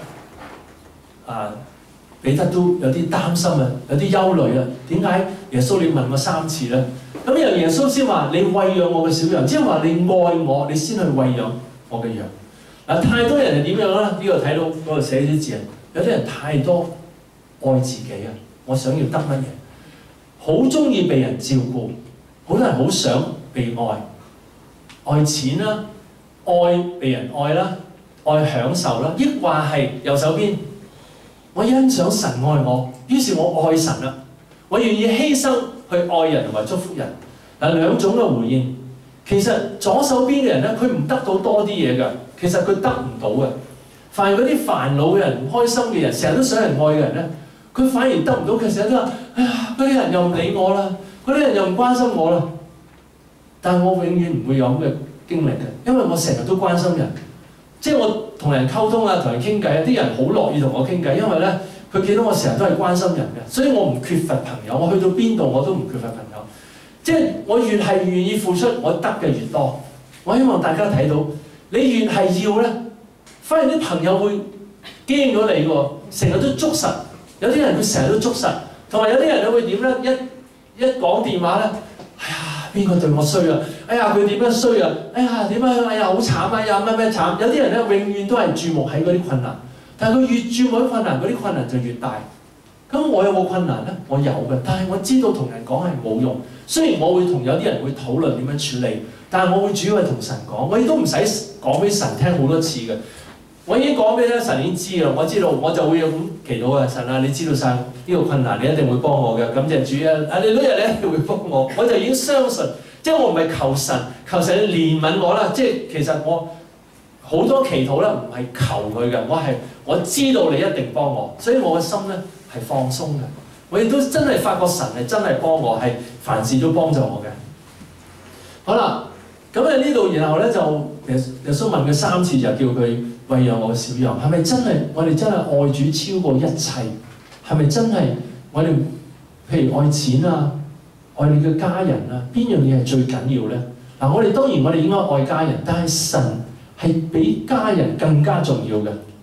彼得都有啲擔心啊，有啲憂慮啊。點解耶穌你問我3次咧？咁由耶穌先話：你餵養我嘅小羊，即係話你愛我，你先去餵養我嘅羊。太多人係點樣啦？呢度睇到嗰度寫啲字啊。有啲人太多愛自己啊！我想要得乜嘢？好中意被人照顧，好多人好想被愛，愛錢啦，愛被人愛啦，愛享受啦，抑或係右手邊，我欣賞神愛我，於是我愛神啦，我願意犧牲去愛人同埋祝福人。兩種嘅回應，其實左手邊嘅人咧，佢唔得到多啲嘢㗎，其實佢得唔到嘅。凡嗰啲煩惱嘅人、唔開心嘅人、成日都想人愛嘅人咧，佢反而得唔到。佢成日都話：哎呀，嗰啲人又唔理我啦，嗰啲人又唔關心我啦。但係我永遠唔會有咁嘅經歷嘅，因為我成日都關心人。即係我同人溝通啊，同人傾偈啊，啲人好樂意同我傾偈，因為咧佢見到我成日都係關心人嘅，所以我唔缺乏朋友。我去到邊度我都唔缺乏朋友。即係我越係願意付出，我得嘅越多。我希望大家睇到，你越係要咧。反而啲朋友會驚咗你喎，成日都捉實。有啲人佢成日都捉實，同埋有啲人佢會點咧？一講電話咧，哎呀，邊個對我衰啊？哎呀，佢點樣衰啊？哎呀，點樣？哎呀，好慘啊！哎呀，咩慘？有啲人咧永遠都係注目喺嗰啲困難，但係佢越注目喺困難，嗰啲困難就越大。咁我有冇困難咧？我有嘅，但係我知道同人講係冇用。雖然我會同有啲人會討論點樣處理，但係我會主要係同神講，我亦都唔使講俾神聽好多次嘅。我已經講俾咧神已經知啦，我知道我就會咁祈禱啊！神啊，你知道晒呢個困難，你一定會幫我嘅。感謝主啊！你嗰日你一定會幫我，我就已經相信。即係我唔係求神憐憫我啦。即係其實我好多祈禱咧，唔係求佢嘅，我知道你一定幫我，所以我嘅心咧係放鬆嘅。我亦都真係發覺神係真係幫我，係凡事都幫助我嘅。好啦，咁喺呢度，然後咧就耶穌問佢3次，就叫佢餵養我嘅小羊。係咪真係我哋真係愛主超過一切？係咪真係我哋譬如愛錢啊、愛你嘅家人啊，邊樣嘢係最緊要咧？嗱，我哋當然我哋應該愛家人，但係神係比家人更加重要嘅。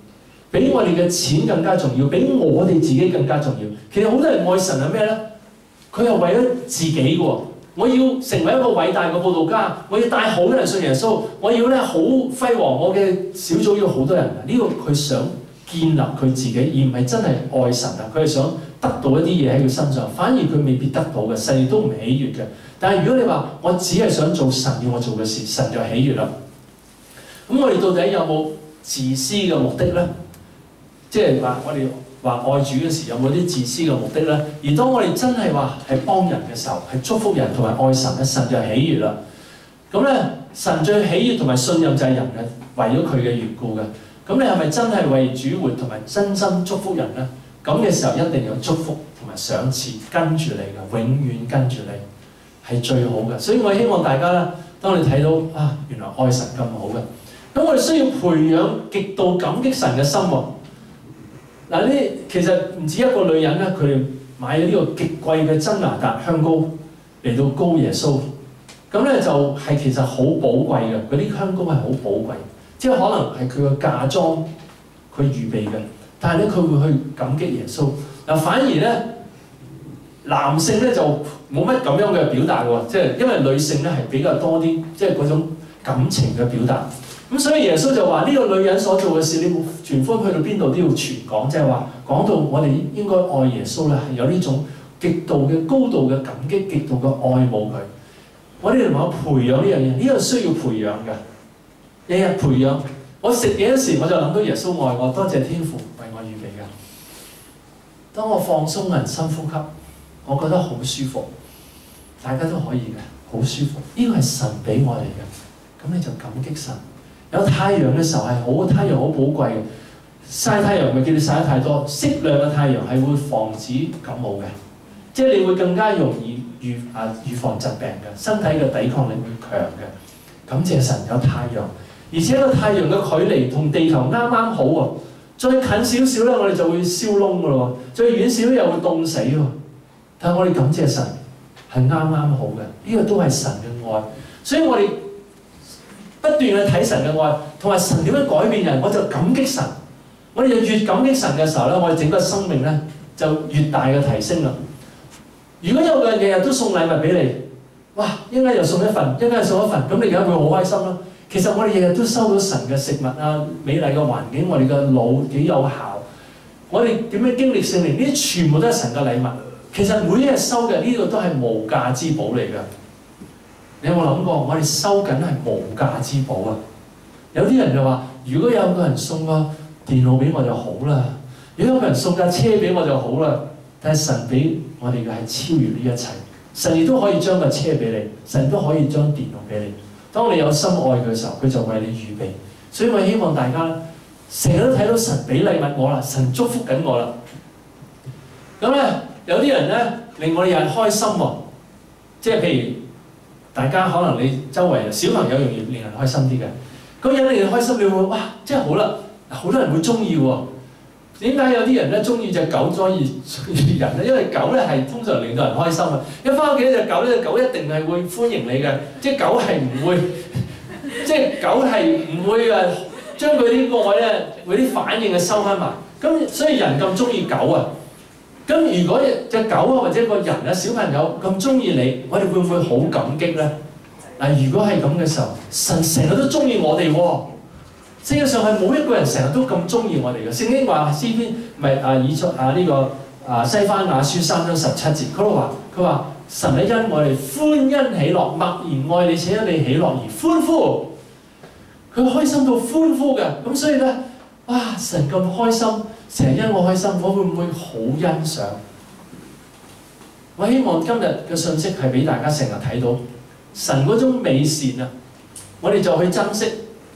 比我哋嘅錢更加重要，比我哋自己更加重要。其實好多人愛神係咩咧？佢係為咗自己嘅喎。我要成為一個偉大嘅佈道家，我要帶好多人信耶穌，我要咧好輝煌，我嘅小組要好多人。呢個佢想建立佢自己，而唔係真係愛神啊！佢係想得到一啲嘢喺佢身上，反而佢未必得到嘅，神亦都唔喜悅嘅。但係如果你話我只係想做神要我做嘅事，神就喜悅啦。咁我哋到底有冇自私嘅目的咧？即係話我哋話愛主嘅時有冇啲自私嘅目的咧？而當我哋真係話係幫人嘅時候，係祝福人同埋愛神咧，神就喜悅啦。咁咧，神最喜悅同埋信任就係人嘅，為咗佢嘅緣故嘅。咁你係咪真係為主活同埋真心祝福人咧？咁嘅時候一定有祝福同埋賞賜跟住你嘅，永遠跟住你係最好嘅。所以我希望大家咧，當你睇到啊，原來愛神咁好嘅，咁我哋需要培養極度感激神嘅心喎。嗱，呢其實唔止一個女人咧，佢哋買咗呢個極貴嘅真拿達香膏嚟到膏耶穌，咁咧就係其實好寶貴嘅，嗰啲香膏係好寶貴，即係可能係佢嘅嫁妝佢預備嘅，但係咧佢會去感激耶穌。嗱，反而咧男性咧就冇乜咁樣嘅表達喎，即係因為女性咧係比較多啲，即係嗰種感情嘅表達。咁所以耶穌就話：呢個女人所做嘅事，你冇傳福音去到邊度都要傳講，即係話講到我哋應該愛耶穌咧，係有呢種極度嘅高度嘅感激，極度嘅愛慕佢。我哋能夠培養呢樣嘢，呢個需要培養嘅，日日培養。我食嘢嗰時我就諗到耶穌愛我，多謝天父為我預備嘅。當我放鬆人深呼吸，我覺得好舒服，大家都可以嘅，好舒服。呢個係神俾我哋嘅，咁你就感激神。有太陽嘅時候係好，太陽好寶貴嘅。曬太陽咪叫你曬得太多，適量嘅太陽係會防止感冒嘅，即係你會更加容易預防疾病嘅，身體嘅抵抗力會強嘅。感謝神有太陽，而且個太陽嘅距離同地球啱啱好喎。再近少少咧，我哋就會燒燶㗎咯喎；再遠少少又會凍死喎。但係我哋感謝神係啱啱好嘅，呢個都係神嘅愛，所以我哋不斷去睇神嘅愛，同埋神點樣改變人，我就感激神。我哋就越感激神嘅時候咧，我哋整個生命咧就越大嘅提升啦。如果有個人日日都送禮物俾你，哇！一陣間又送一份，一陣間又送一份，咁你而家會好開心咯。其實我哋日日都收到神嘅食物啊、美麗嘅環境，我哋嘅腦幾有效。我哋點樣經歷聖靈？呢啲全部都係神嘅禮物。其實每一日收嘅呢個都係無價之寶嚟㗎。你有冇諗過？我哋收緊係無價之寶啊！有啲人就話：如果有個人送個電腦俾我就好啦，如果有個人送架車俾我就好啦。但係神俾我哋嘅係超越呢一切，神亦都可以將架車俾你，神都可以將電腦俾你。當你有心愛佢嘅時候，佢就為你預備。所以我希望大家成日都睇到神俾禮物我啦，神祝福緊我啦。咁咧有啲人咧令我哋人開心喎，即係譬如。大家可能你周圍小朋友容易令人開心啲嘅，嗰人令人開心，你會哇，真係好啦，好多人會中意喎。點解有啲人咧中意隻狗多於人咧？因為狗咧係通常令到人開心啊！一翻屋企隻狗咧，隻狗一定係會歡迎你嘅，即係狗係唔會，即係狗係唔會誒將佢啲愛咧，佢啲反應嘅收翻埋。咁所以人咁中意狗啊！咁如果隻狗啊或者個人啊小朋友咁中意你，我哋會唔會好感激咧？嗱，如果係咁嘅時候，神成日都中意我哋喎。世界上係冇一個人成日都咁中意我哋嘅。聖經話詩篇咪西番雅書3章17節，佢話神係因我哋歡欣喜樂，默然愛你，且因你喜樂而歡呼。佢開心到歡呼嘅，咁所以咧，哇！神咁開心。成日因我開心，我會唔會好欣賞？我希望今日嘅信息係俾大家成日睇到神嗰種美善啊！我哋就去珍惜。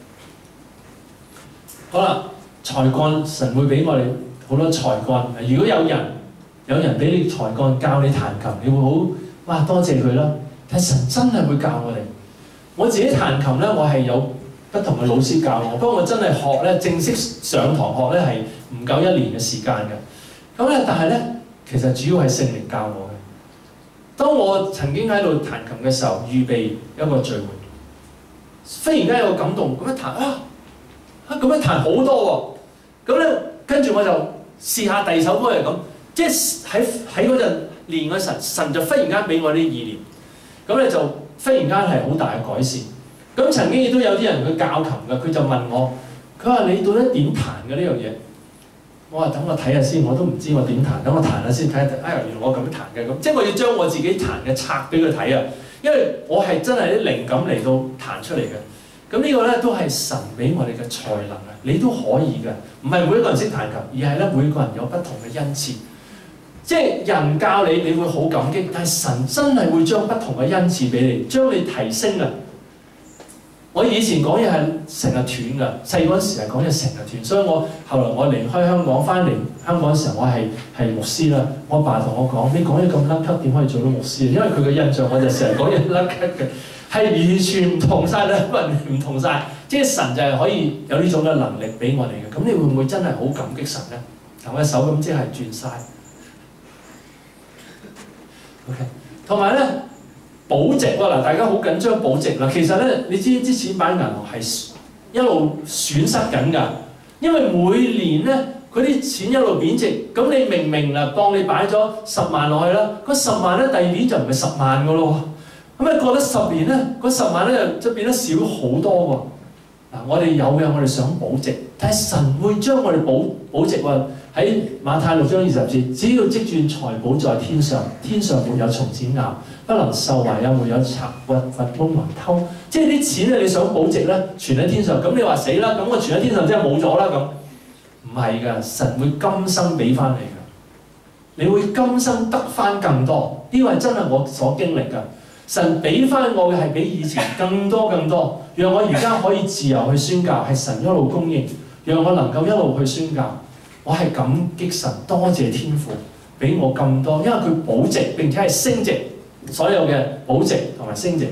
好啦，才幹神會俾我哋好多才幹。如果有人俾你才幹教你彈琴，你會好哇多謝佢啦。但係神真係會教我哋。我自己彈琴咧，我係有不同嘅老師教我，不過我真係學咧，正式上堂學咧係唔夠1年嘅時間嘅。咁咧，但係咧，其實主要係聖靈教我嘅。當我曾經喺度彈琴嘅時候，預備一個聚會，忽然間有個感動，咁樣彈咁樣彈好多喎。 咁咧跟住我就試下第二首歌係咁，即係喺嗰陣練嗰陣，神就忽然間俾我啲意念，咁咧就忽然間係好大嘅改善。咁曾經亦都有啲人佢教琴嘅，佢就問我，佢話你到底點彈嘅呢樣嘢？我話等我睇下先，我都唔知我點彈，等我彈下先睇下。哎呀，原來我咁彈嘅咁，即係我要將我自己彈嘅拆俾佢睇啊！因為我係真係啲靈感嚟到彈出嚟嘅。咁呢個咧都係神俾我哋嘅才能啊！你都可以嘅，唔係每一個人識彈琴，而係咧每個人有不同嘅恩賜。即係人教你，你會好感激，但係神真係會將不同嘅恩賜俾你，將你提升啊！我以前講嘢係成日斷㗎，細嗰時係講嘢成日斷，所以我後來我離開香港翻嚟香港嘅時候，我係牧師啦。我爸同我講：你講嘢咁甩咳，點可以做到牧師？因為佢嘅印象我就成日講嘢甩咳嘅，係完全唔同晒兩個人唔同晒。即係神就係可以有呢種嘅能力俾我哋嘅。咁你會唔會真係好感激神咧？我嘅手咁即係轉晒。OK， 同埋咧。保值喎嗱，大家好緊張保值嗱。其實咧，你知啲錢擺銀行係一路損失緊㗎，因為每年咧嗰啲錢一路貶值。咁你明明嗱，當你擺咗10萬落去啦，嗰10萬咧第二年就唔係10萬㗎咯喎。咁啊過咗10年咧，嗰10萬咧就變得少好多喎。嗱，我哋有嘅，我哋想保值，但係神會將我哋保值喎。喺馬太6章20節，只要積存財寶在天上，天上沒有蟲子咬，不能受壞，也沒有賊掘墓來偷。即係啲錢咧，你想保值咧，存喺天上。咁你話死啦，咁我存喺天上即係冇咗啦咁。唔係㗎，神會今生俾翻你㗎，你會今生得翻更多。呢個係真係我所經歷㗎。神俾翻我嘅係比以前更多更多，讓我而家可以自由去宣教，係神一路供應，讓我能夠一路去宣教。我係感激神，多謝天父俾我咁多，因為佢保值並且係升值，所有嘅保值同埋升值，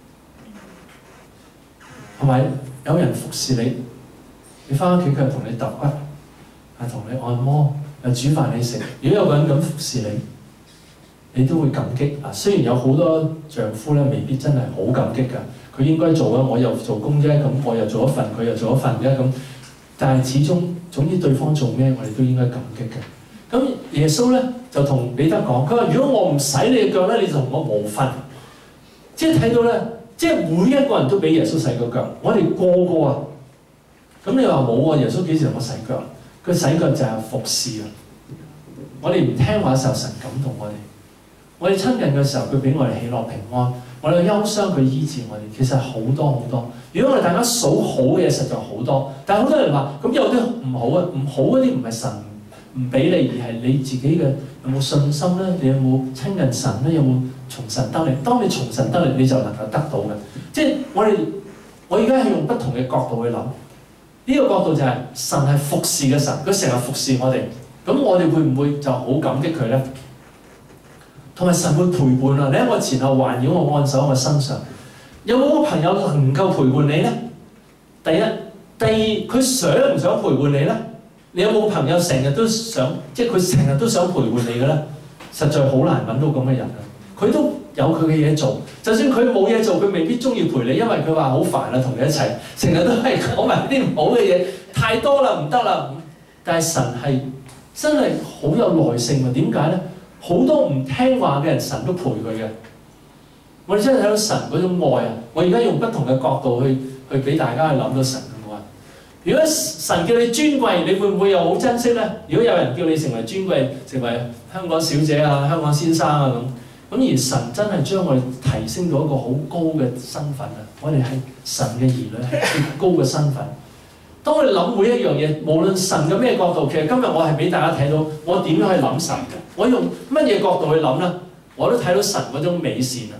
同埋有人服侍你，你翻屋企佢又同你揼骨，係同你按摩，又煮飯你食。如果有個人咁服侍你，你都會感激啊。雖然有好多丈夫咧，未必真係好感激㗎，佢應該做啊，我又做工啫，咁我又做一份，佢又做一份啫咁。但係始終，總之對方做咩，我哋都應該感激嘅。咁耶穌咧就同彼得講，佢話：如果我唔洗你嘅腳咧，你就同我無分。即係睇到咧，即係每一個人都俾耶穌洗過腳，我哋個個啊。咁你話冇啊？耶穌幾時同我洗腳？佢洗腳就係服侍啊！我哋唔聽話嘅時候，神感動我哋；我哋親近嘅時候，佢俾我哋喜樂平安。我哋嘅憂傷，佢醫治我哋，其實係好多好多。如果我哋大家數好嘅嘢，實在好多。但係好多人話，咁有啲唔好啊，唔好嗰啲唔係神唔俾你，而係你自己嘅有冇信心咧？你有冇親近神咧？有冇從神得力？當你從神得力，你就能夠得到嘅。即係我而家係用不同嘅角度去諗，呢個角度就係神係服侍嘅神，佢成日服侍我哋。咁我哋會唔會就好感激佢咧？同埋神會陪伴啊！你喺我前後環繞我，按手喺我身上。有冇個朋友能夠陪伴你咧？第一、第二，佢想唔想陪伴你咧？你有冇個朋友成日都想，即係佢成日都想陪伴你嘅咧？實在好難揾到咁嘅人啊！佢都有佢嘅嘢做，就算佢冇嘢做，佢未必中意陪你，因為佢話好煩啊，同你一齊，成日都係講埋啲唔好嘅嘢，太多啦，唔得啦。但係神係真係好有耐性喎，點解咧？好多唔聽話嘅人，神都陪佢嘅。我哋真係睇到神嗰種愛啊！我而家用不同嘅角度去俾大家去諗到神嘅愛。如果神叫你尊貴，你會唔會又好珍惜咧？如果有人叫你成為尊貴，成為香港小姐啊、香港先生啊咁而神真係將我哋提升到一個好高嘅身份啊！我哋係神嘅兒女，係極高嘅身份。當我哋諗每一樣嘢，無論神嘅咩角度，其實今日我係俾大家睇到我點樣去諗神嘅。我用乜嘢角度去諗咧？我都睇到神嗰種美善啊，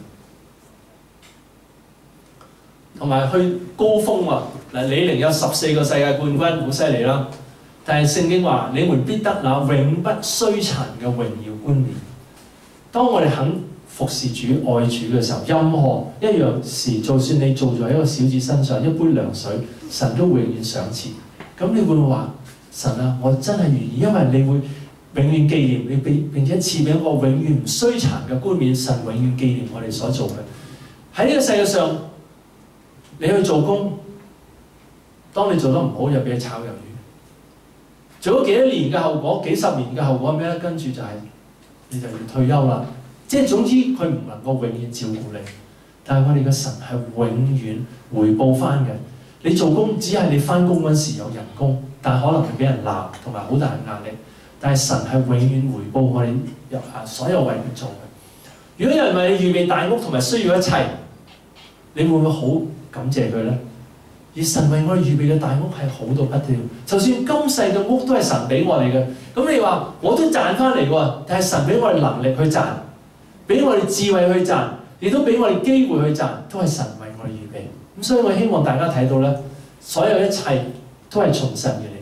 同埋去高峰啊！嗱，李寧有14個世界冠軍，好犀利啦。但係聖經話：你們必得那永不衰殘嘅榮耀冠冕。當我哋肯服侍主、愛主嘅時候，任何一樣事，就算你做咗一個小子身上一杯涼水，神都會永遠賞賜。咁你會唔會話神啊？我真係願意，因為你會永遠紀念你，並且賜俾一個永遠唔衰殘嘅冠冕。神永遠紀念我哋所做嘅。喺呢個世界上，你去做工，當你做得唔好，又俾你炒魷魚。 做咗幾多年嘅後果，幾十年嘅後果係咩咧？跟住就係你就要退休啦。即係總之佢唔能夠永遠照顧你，但係我哋嘅神係永遠回報翻嘅。你做工只係你翻工嗰時有人工，但係可能係俾人鬧同埋好大嘅壓力。但係神係永遠回報我哋所有為佢做嘅。如果有人為你預備大屋同埋需要一切，你會唔會好感謝佢咧？而神為我哋預備嘅大屋係好到不得了，就算今世嘅屋都係神俾我哋嘅。咁你話我都賺翻嚟喎，但係神俾我哋能力去賺，俾我哋智慧去賺，亦都俾我哋機會去賺，都係神為我哋預備。咁所以我希望大家睇到咧，所有一切都係從神而嚟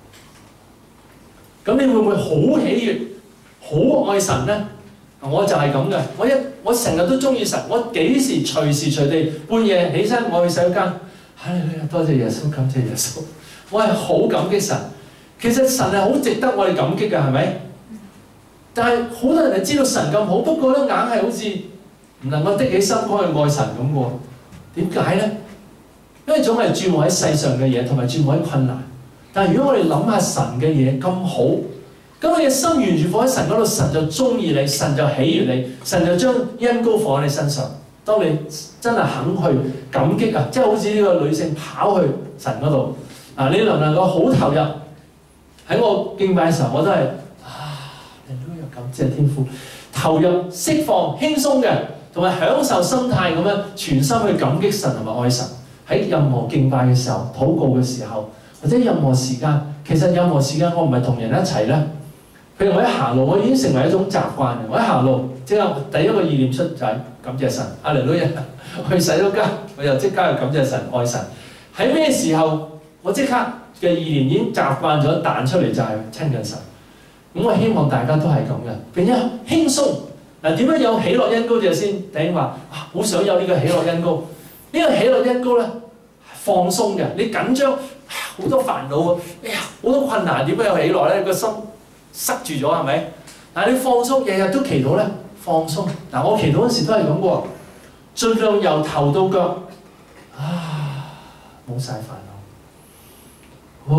嘅。咁你會唔會好喜悅、好愛神咧？我就係咁嘅，我成日都中意神，我幾時隨時隨地半夜起身，我去洗手間，多謝耶穌，感謝耶穌，我係好感激神。其實神係好值得我哋感激嘅，係咪？但係好多人係知道神咁好，不過咧硬係好似唔能夠的起心肝去愛神咁喎。點解咧？因為總係注目喺世上嘅嘢，同埋注目喺困難。但係如果我哋諗下神嘅嘢咁好，咁你嘅心完全放喺神嗰度，神就中意你，神就喜悅你，神就將恩膏放喺你身上。當你真係肯去感激啊，即係好似呢個女性跑去神嗰度啊，你能唔能夠好投入喺我敬拜嘅時候，我都係你都有感謝天父，投入釋放輕鬆嘅，同埋享受心態咁樣全心去感激神同埋愛神。喺任何敬拜嘅時候、禱告嘅時候，或者任何時間，其實任何時間我唔係同人一齊咧。譬如我一行路，我已經成為一種習慣嘅。我一行路，即係第一個意念出就係感謝神。哈利路亞，去洗咗間，我又即刻去感謝神、愛神。喺咩時候，我即刻嘅意念已經習慣咗彈出嚟，就係親近神。咁我希望大家都係咁嘅，並且輕鬆。嗱，點樣有喜樂恩膏就先？弟兄話好想有呢個喜樂恩膏。呢個喜樂恩膏咧，放鬆嘅。你緊張，好多煩惱，好多困難，點樣有喜樂咧？個心塞住咗係咪？但係你放鬆，日日都祈禱咧，放鬆。嗱，我祈禱嗰時都係咁喎，盡量由頭到腳，冇晒煩惱。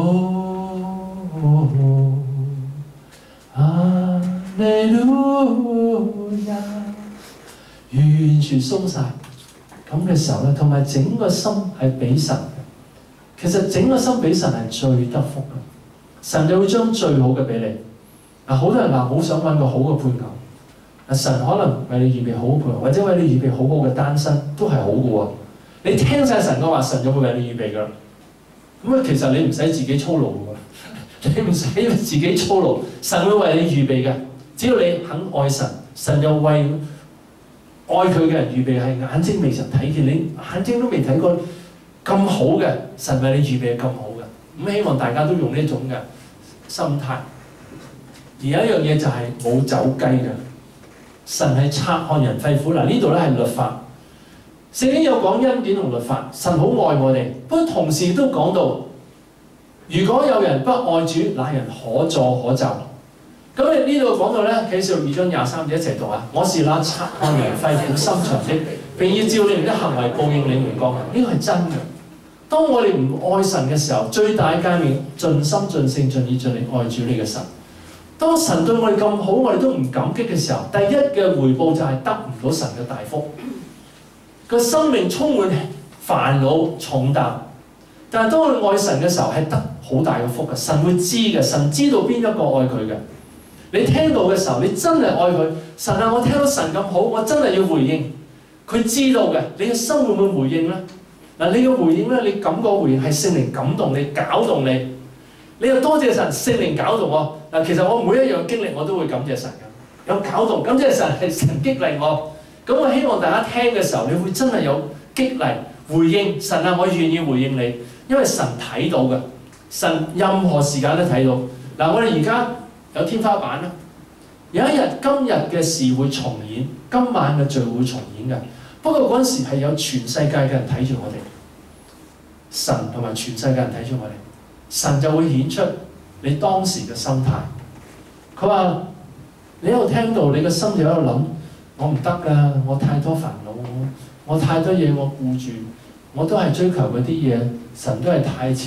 哈利路亞，完全鬆晒。咁嘅時候咧，同埋整個心係俾神嘅。其實整個心俾神係最得福嘅，神就會將最好嘅俾你。好多人話好想揾個好嘅配偶，神可能為你預備好嘅配偶，或者為你預備好好嘅單身，都係好嘅喎。你聽晒神嘅話，神就會為你預備㗎啦。咁其實你唔使自己操勞嘅喎，你唔使自己操勞，神會為你預備嘅。只要你肯愛神，神又為愛佢嘅人預備係眼睛未曾睇見，你眼睛都未睇過咁好嘅，神為你預備咁好嘅。咁希望大家都用呢種嘅心態。而有一樣嘢就係冇走雞嘅，神係察看人肺腑。嗱，呢度咧係律法，聖經有講恩典同律法，神好愛我哋。不過同時都講到，如果有人不愛主，那人可詛可咒。咁你呢度講到咧，啟示錄2章23節一齊讀啊！我是那察看人肺腑心腸的，並要照你們的行為報應你們光明。呢個係真嘅。當我哋唔愛神嘅時候，最大嘅誡命，盡心盡性盡意盡力愛主你嘅神。當神對我哋咁好，我哋都唔感激嘅時候，第一嘅回報就係得唔到神嘅大福，個生命充滿煩惱重擔。但係當我哋愛神嘅時候，係得好大嘅福嘅。神會知嘅，神知道邊一個愛佢嘅。你聽到嘅時候，你真係愛佢。神啊，我聽到神咁好，我真係要回應。佢知道嘅，你嘅心會唔會回應咧？嗱，你嘅回應咧，你感覺回應係聖靈感動你、搞動你。你又多謝神，聖靈搞動我。嗱，其實我每一樣經歷我都會感謝神嘅，有搞動，感謝神係神激勵我。咁我希望大家聽嘅時候，你會真係有激勵回應神啊！我願意回應你，因為神睇到嘅，神任何時間都睇到。嗱，我哋而家有天花板啦，有一日今日嘅事會重演，今晚嘅聚會重演嘅。不過嗰陣時係有全世界嘅人睇住我哋，神同埋全世界人睇住我哋，神就會顯出你當時嘅心態。佢話：你喺度聽到，你個心就喺度諗，我唔得㗎，我太多煩惱，我太多嘢我顧住，我都係追求嗰啲嘢，神都係太遲，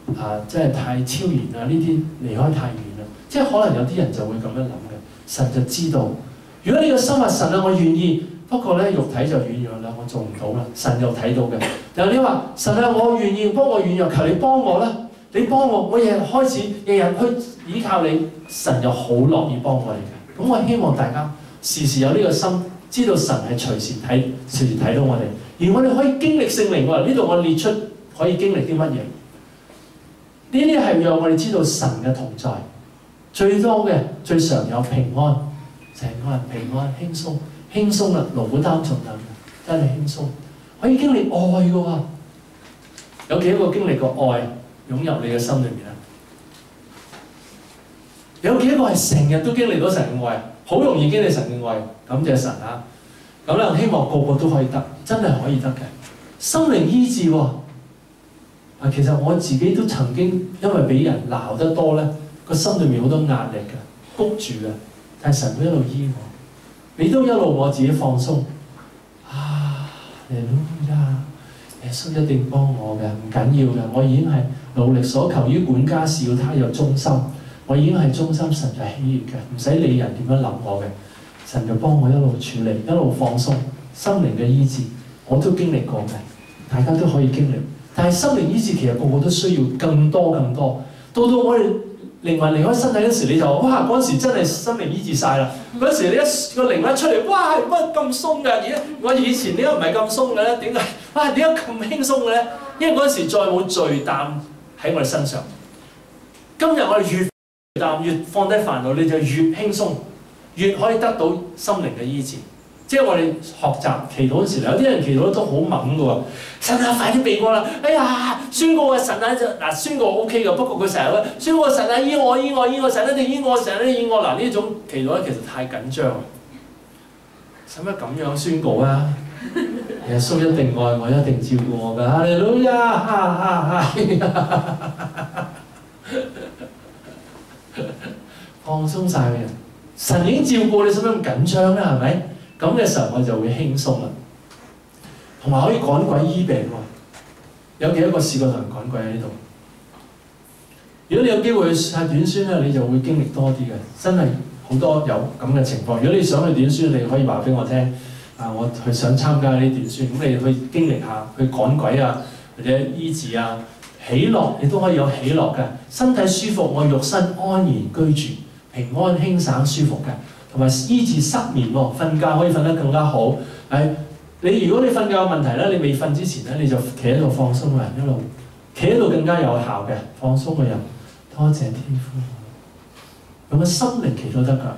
真係太超然啊！呢啲離開太遠啦，即係可能有啲人就會咁樣諗嘅。神就知道，如果你個心話神啊，我願意，不過咧肉體就軟弱啦，我做唔到啦。神又睇到嘅。但係你話神啊，我願意，幫我軟弱，求你幫我啦，你幫我，我日日開始日日去依靠你，神就好樂意幫我哋嘅。咁我希望大家時時有呢個心，知道神係隨時睇到我哋，而我哋可以經歷聖靈喎。呢度我列出可以經歷啲乜嘢？呢啲係讓我哋知道神嘅同在，最多嘅最常有平安，成個人平安輕鬆啦，勞苦擔重擔真係輕鬆，可以經歷愛嘅喎。有幾多個經歷過愛湧入你嘅心裏面啊？有幾多個係成日都經歷到神嘅愛？好容易經歷神嘅愛，感謝神啊！咁咧，希望個個都可以得，真係可以得嘅。心靈醫治喎。其實我自己都曾經因為俾人鬧得多咧，個心裏面好多壓力嘅，谷住嘅。但係神會一路醫我，你都一路我自己放鬆。耶路亞，耶穌一定幫我嘅，唔緊要嘅。我已經係努力所求於管家事，要他有忠心。我已經係忠心，神就喜悅嘅，唔使理人點樣諗我嘅。神就幫我一路處理，一路放鬆，心靈嘅醫治我都經歷過嘅，大家都可以經歷。但係心靈醫治其實個個都需要更多。到我哋靈魂離開身體嗰時，你就哇嗰時真係心靈醫治晒啦。嗰時你一個靈魂出嚟，哇係乜咁鬆㗎？而家我以前點解唔係咁鬆嘅咧？點解點解咁輕鬆嘅咧？因為嗰時再冇罪擔喺我哋身上。今日我哋越擔越放低煩惱，你就越輕鬆，越可以得到心靈嘅醫治。即係我哋學習祈禱嗰時，有啲人祈禱都好猛嘅喎。神啊，快啲避我啦！哎呀，宣告啊神啊，嗱宣告 OK 嘅，不過佢成日咧宣告神啊醫我，神一定醫我，神一定醫我。嗱呢種祈禱咧其實太緊張啦，使乜咁樣宣告啊？耶穌一定愛我，一定照顧我㗎。哈利路亞！放鬆晒個人，神已經照顧你，使乜咁緊張咧？係咪？咁嘅時候我就會輕鬆啦，同埋可以趕鬼醫病喎。有幾多個試過同人趕鬼喺呢度？如果你有機會去睇短宣咧，你就會經歷多啲嘅，真係好多有咁嘅情況。如果你想去短宣，你可以話俾我聽，我去想參加呢啲短宣，咁你去經歷下，去趕鬼啊，或者醫治啊，喜樂亦都可以有喜樂嘅，身體舒服，我肉身安然居住，平安輕省舒服嘅。同埋醫治失眠喎，瞓覺可以瞓得更加好。如果你瞓覺有問題咧，你未瞓之前咧，你就企喺度放鬆嘅人，一路企喺度更加有效嘅放鬆嘅人。多謝天父，用個心靈祈都得㗎。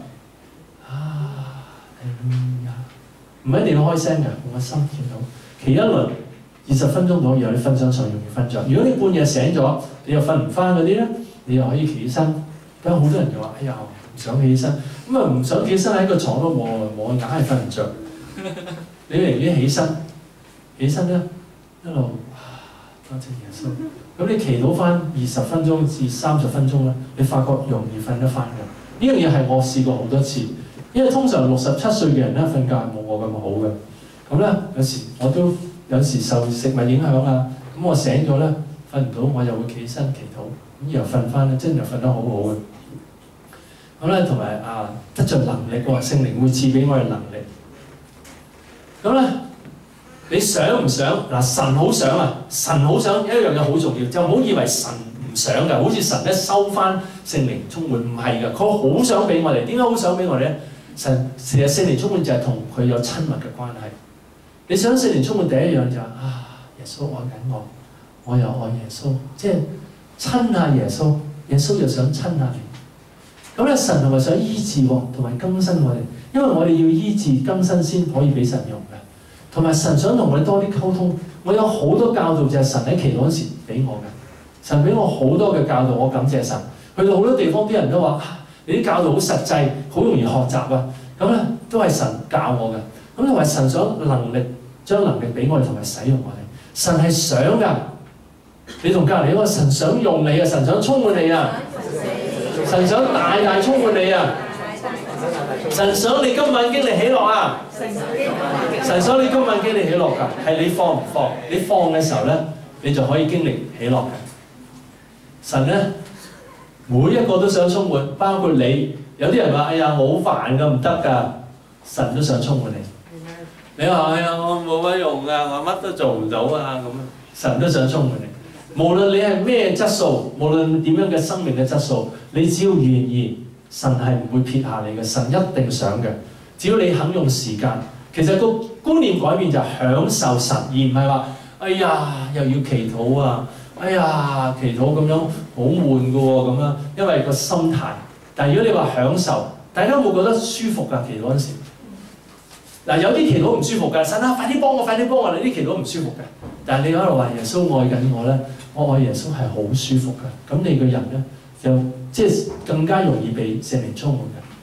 唔一定要開聲㗎，用個心祈禱，祈一輪20分鐘到，然後你瞓上床容易瞓着。如果你半夜醒咗，你又瞓唔翻嗰啲咧，你又可以起身。咁好多人就話：哎呀，唔想起身。咁啊唔想起身喺個床度磨硬係瞓唔着。你寧願起身咧一路多謝耶穌。咁你祈禱翻20分鐘至30分鐘咧，你發覺容易瞓得翻嘅。呢樣嘢係我試過好多次，因為通常67歲嘅人咧瞓覺係冇我咁好嘅。咁咧有時受食物影響啊，咁我醒咗咧瞓唔到，我又會起身祈禱，咁然後瞓翻咧，真係瞓得好好嘅。咁咧同埋得著能力喎，聖靈會賜俾我哋能力。咁咧，你想唔想？神好想啊！神好想一樣嘢好重要，就唔好以為神唔想㗎，好似神咧收翻聖靈充滿，唔係㗎，佢好想俾我哋。點解好想俾我哋咧？神其實聖靈充滿就係同佢有親密嘅關係。你想聖靈充滿第一樣就係耶穌愛緊我，我又愛耶穌，即係親下耶穌，耶穌又想親下你。咁咧，神同埋想醫治喎，同埋更新我哋，因為我哋要醫治更新先可以俾神用嘅。同埋神想同我哋多啲溝通，我有好多教導就係神喺祈禱嗰時俾我嘅。神俾我好多嘅教導，我感謝神。去到好多地方，啲人都話：你啲教導好實際，好容易學習啊！咁咧都係神教我嘅。咁同埋神想將能力俾我哋同埋使用我哋。神係想㗎，你同隔離嗰個神想用你啊！神想充滿你啊！神想大大充滿你啊！神想你今晚經歷喜樂啊！神想你今晚經歷喜樂㗎，係你放唔放？你放嘅時候咧，你就可以經歷喜樂嘅。 神咧每一個都想充滿，包括你。有啲人話：哎呀，我好煩㗎，唔得㗎。神都想充滿你。你話：哎呀，我冇乜用㗎，我乜都做唔到啊咁樣。神都想充滿你。無論你係咩質素，無論點樣嘅生命嘅質素，你只要願意，神係唔會撇下你嘅。神一定想嘅。只要你肯用時間，其實個觀念改變就係享受神，而唔係話：哎呀，又要祈禱啊！哎呀，祈禱咁樣好悶㗎喎，咁樣，因為個心態。但係如果你話享受，大家會覺得舒服㗎？祈禱嗰陣時，嗱有啲祈禱唔舒服㗎，神啊，快啲幫我，快啲幫我！你啲祈禱唔舒服嘅，但係你喺度話耶穌愛緊我咧，我愛耶穌係好舒服㗎。咁你個人咧就即係更加容易被聖靈充滿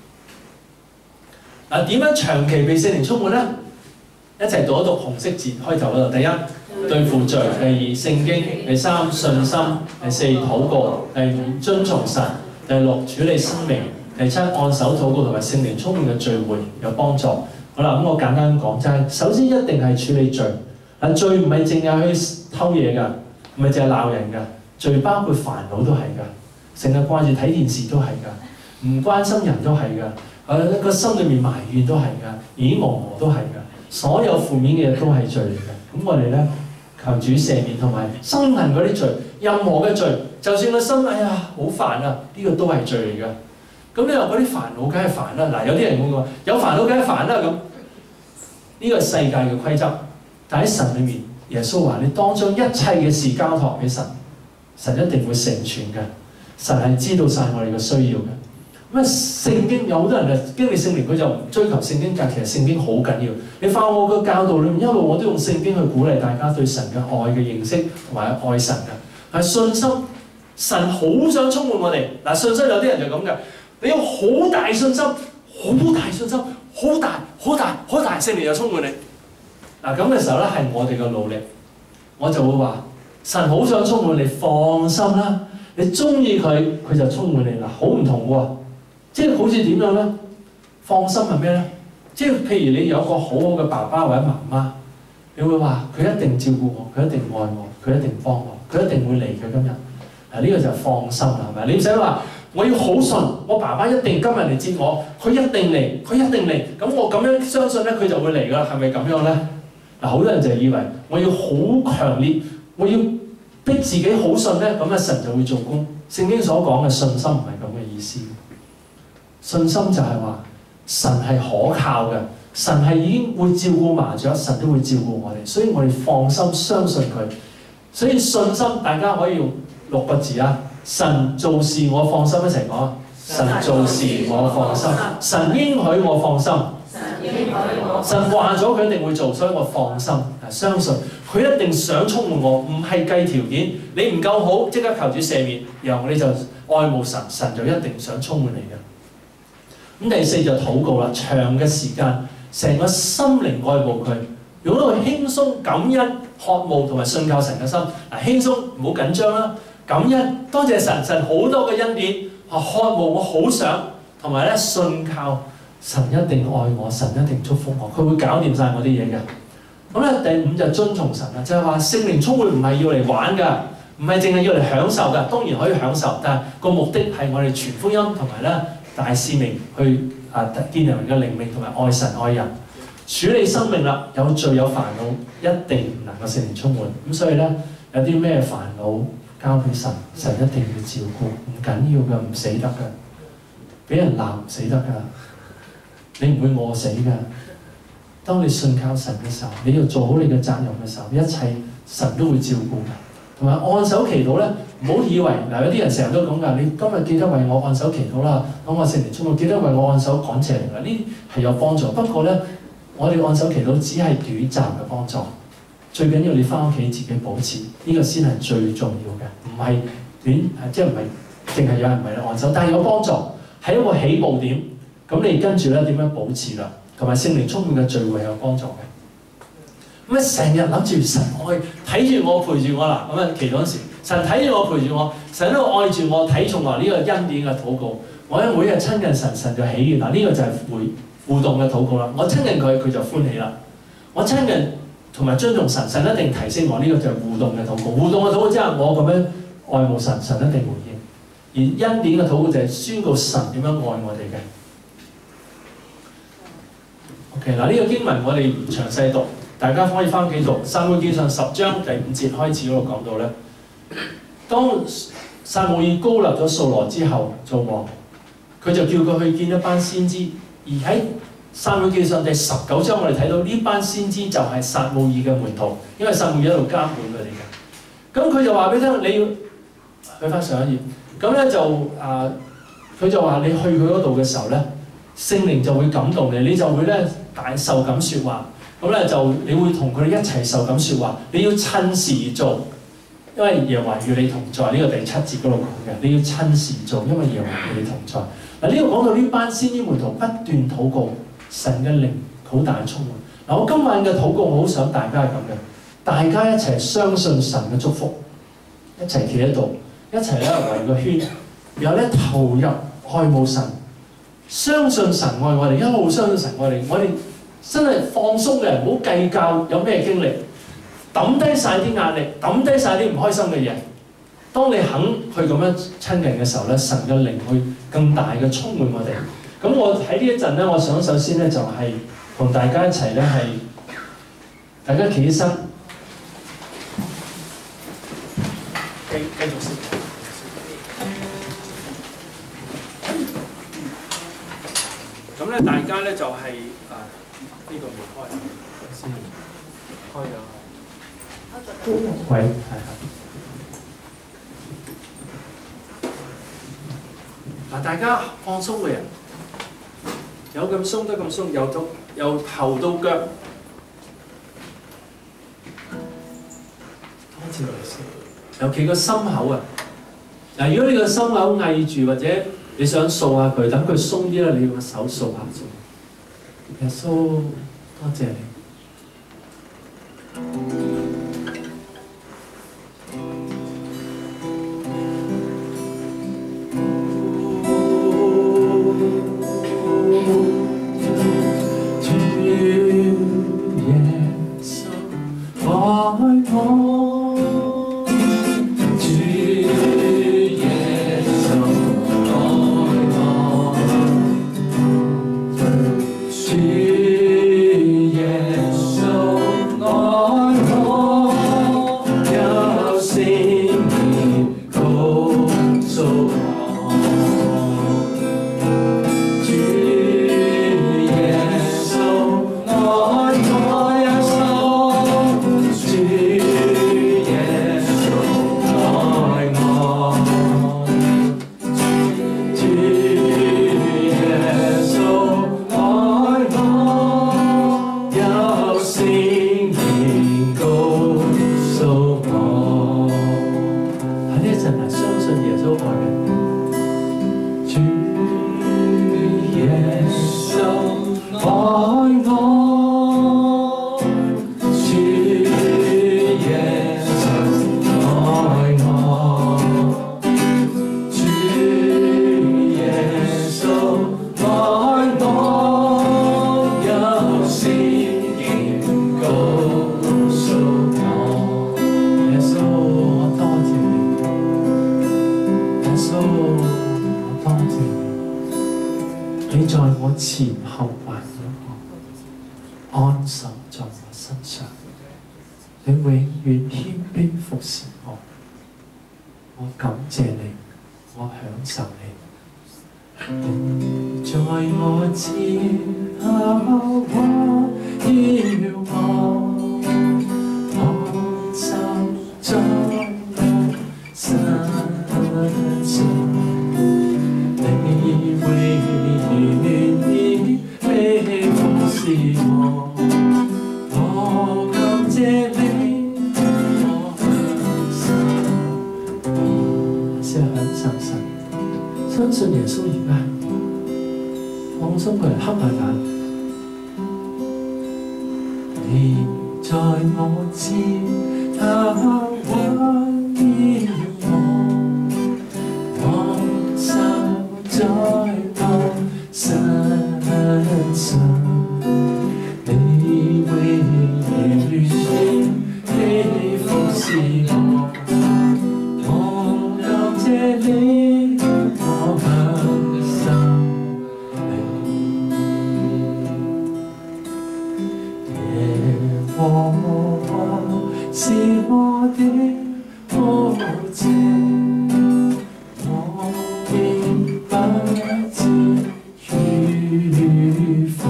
嘅。嗱點樣長期被聖靈充滿咧？一齊讀一讀紅色字開頭嗰度。第一，對付罪；第二，聖經；第三，信心；第四，禱告；第五，遵從神。第六，處理生命；第七，按手禱告同埋聖靈充滿嘅聚會有幫助。好啦，咁我簡單講就係，首先一定係處理罪。嗱，罪唔係淨係去偷嘢㗎，唔係淨係鬧人㗎，罪包括煩惱都係㗎，成日掛住睇電視都係㗎，唔關心人都係㗎，個心裏面埋怨都係㗎，耳磨磨都係㗎，所有負面嘅嘢都係罪嚟嘅。咁我哋咧求主赦免同埋憎恨嗰啲罪，任何嘅罪。就算個心哎呀好煩啊，呢個都係罪嚟㗎。咁你話嗰啲煩惱梗係煩啦。嗱有啲人會講有煩惱梗係煩啦咁。呢個係世界嘅規則，但喺神裏面，耶穌話你當將一切嘅事交託俾神，神一定會成全嘅。神係知道晒我哋嘅需要嘅。咁啊聖經有好多人啊經歷聖靈，佢就唔追求聖經，但其實聖經好緊要。你發我個教導裏面一路我都用聖經去鼓勵大家對神嘅愛嘅認識同埋愛神嘅，係信心。神好想充滿我哋。嗱，信心有啲人就咁嘅，你有好大信心，好大信心，好大，聖靈就充滿你。嗱咁嘅時候咧，係我哋嘅努力，我就會話神好想充滿你，放心啦，你中意佢，佢就充滿你啦。好唔同喎，即係好似點樣咧？放心係咩咧？即係譬如你有個好好嘅爸爸或者媽媽，你會話佢一定照顧我，佢一定愛我，佢一定幫我，佢一定會嚟嘅今日。呢個就係放心啦，係咪？你唔使話我要好信，我爸爸一定今日嚟接我，佢一定嚟，佢一定嚟。咁我咁樣相信咧，佢就會嚟㗎啦，係咪咁樣咧？嗱，好多人就以為我要好強烈，我要逼自己好信咧，咁啊神就會做工。聖經所講嘅信心唔係咁嘅意思。信心就係話神係可靠嘅，神係已經會照顧麻雀，神都會照顧我哋，所以我哋放心相信佢。所以信心大家可以用6個字啊！神做事我放心，一齊講啊！神做事我放心，神應許我放心，神話咗佢一定會做，所以我放心相信佢一定想充滿我，唔係計條件。你唔夠好，即刻求主赦免，然後你就愛慕神，神就一定想充滿你嘅。咁第四就禱告啦，長嘅時間，成個心靈愛慕佢，用一個輕鬆、感恩、渴慕同埋信靠神嘅心。嗱，輕鬆唔好緊張啦。感恩，多謝神，神好多嘅恩典，渴慕我好想，同埋咧信靠神一定愛我，神一定祝福我，佢會搞掂晒我啲嘢嘅。咁咧第5就遵從神啦，就係話聖靈充滿唔係要嚟玩㗎，唔係淨係要嚟享受㗎，當然可以享受，但係個目的係我哋傳福音同埋咧大使命去建立人嘅靈命同埋愛神愛人，處理生命啦，有罪有煩惱一定唔能夠聖靈充滿。咁所以咧有啲咩煩惱，交俾神，神一定要照顧，唔緊要嘅，唔死得嘅，俾人鬧唔死得㗎，你唔會餓死㗎。當你信靠神嘅時候，你要做好你嘅責任嘅時候，一切神都會照顧嘅。同埋按手祈禱咧，唔好以為嗱有啲人成日都講㗎，你今日記得為我按手祈禱啦，咁我聖靈充滿，記得為我按手趕邪靈啦，呢啲係有幫助。不過咧，我哋按手祈禱只係短暫嘅幫助。最緊要你翻屋企自己保持，呢個先係最重要嘅，唔係短，即係唔係淨係有人為你按手，但係有幫助，係一個起步點。咁你跟住咧點樣保持啦？同埋聖靈充滿嘅聚會係有幫助嘅。咁啊成日諗住神愛睇住我陪住我啦，咁啊祈禱嗰時，神睇住我陪住我，神都愛住我睇重我呢個恩典嘅禱告。我咧每日親近神，神就喜悅啦。呢個就係互動嘅禱告啦。我親近佢，佢就歡喜啦。我親近同埋尊重神，神一定提升我，呢個就係互動嘅禱告。互動嘅禱告即係我咁樣愛慕神，神一定回應。而恩典嘅禱告就係宣告神點樣愛我哋嘅。OK， 嗱呢個經文我哋唔詳細讀，大家可以翻屋企讀《撒母耳記上》10章第5節開始嗰度講到咧，當撒母耳膏立咗掃羅之後做王，佢就叫佢去見一班先知，而喺《撒母耳記上》第19章我哋睇到呢班先知就係撒母耳嘅門徒，因為撒母耳喺度監管佢哋嘅。咁佢就話俾你聽，你要去翻上一頁，咁咧就佢就話你去佢嗰度嘅時候咧，聖靈就會感動你，你就會咧大受感説話。咁咧就你會同佢哋一齊受感説話，你要趁時而做，因為耶和華與你同在。呢個第7節嗰度講嘅，你要趁時做，因為耶和華與你同在。嗱呢個講到呢班先知門徒不斷禱告，神嘅靈好大充滿。嗱我今晚嘅禱告，我好想大家係咁嘅，大家一齊相信神嘅祝福，一齊企喺度，一齊咧圍個圈，然後咧投入愛慕神，相信神愛我哋，一路相信神愛我哋，我哋真係放鬆嘅，唔好計較有咩經歷，抌低晒啲壓力，抌低晒啲唔開心嘅嘢。當你肯去咁樣親近嘅時候咧，神嘅靈會更大嘅充滿我哋。咁我喺呢一陣咧，我想首先咧就係同大家一齊咧係大家企起身，繼續先。咁咧，大家咧就係呢個未開，先開咗。喂，係。嗱，大家放鬆嘅人，有咁鬆得咁鬆，由頭到腳，開始落嚟先。尤其個心口啊，嗱，如果你個心口翳住，或者你想掃下佢，等佢鬆啲啦，你用個手掃下掃。耶穌，多謝你。 是我的保證，我必不至於放。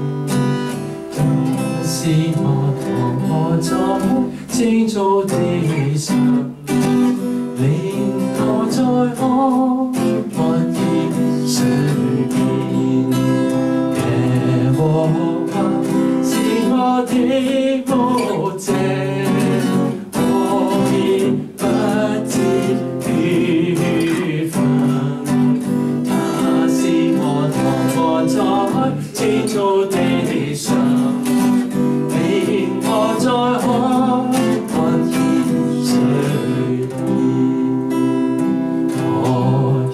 他是我同我在清早的上，令我在安歇睡眠。耶和華是我的保證，我必不致缺乏。他是我同我在清早的上，令我在安歇睡眠。我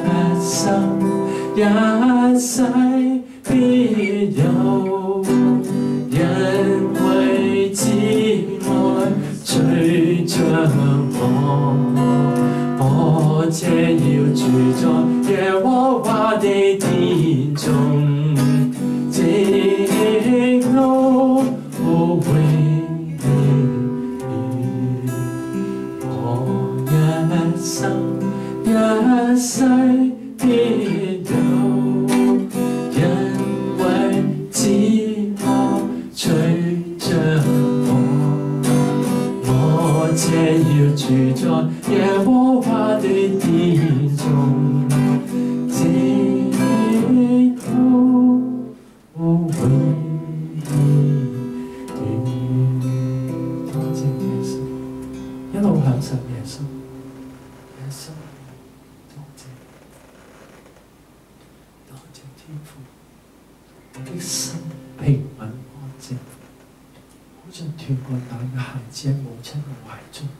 一世必有人為至愛追着我，我這要住在耶和華的殿中，直到永遠。我一世必有人為至愛追着我這要住在耶和華的殿中，直到永遠。多謝耶穌，一路享受耶穌，耶穌，多謝天父，我的心平穩安靜，好像斷過奶嘅孩子喺母親嘅懷中。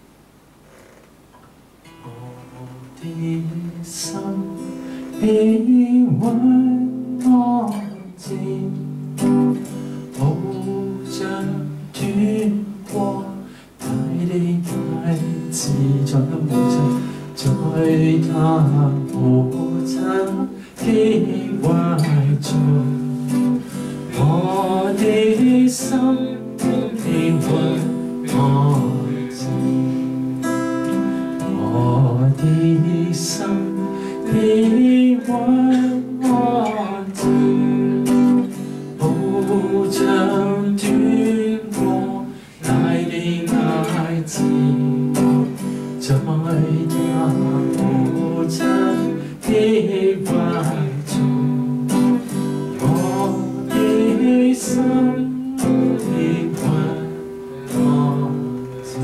我的心平穩安靜，好像斷過奶的孩子，在他母親，在他母親的懷中。我的心平穩安靜，我的心平穩安靜，好像斷過奶的孩子，在他母親的懷中。心平穩安靜，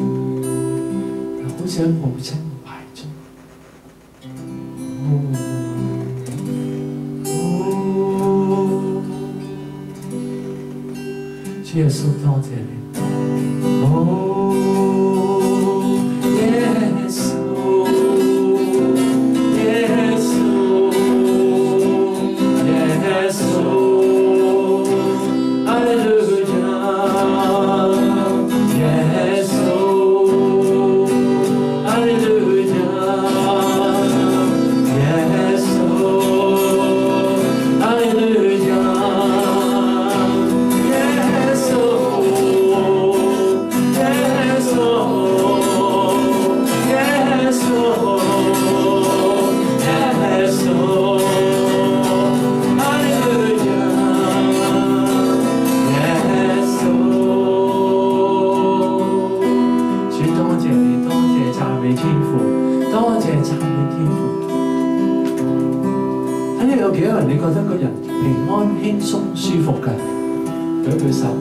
好似喺母親懷中。主耶穌，多謝你。耶穌，耶穌，耶穌。你覺得個人平安輕鬆舒服嘅，舉舉手。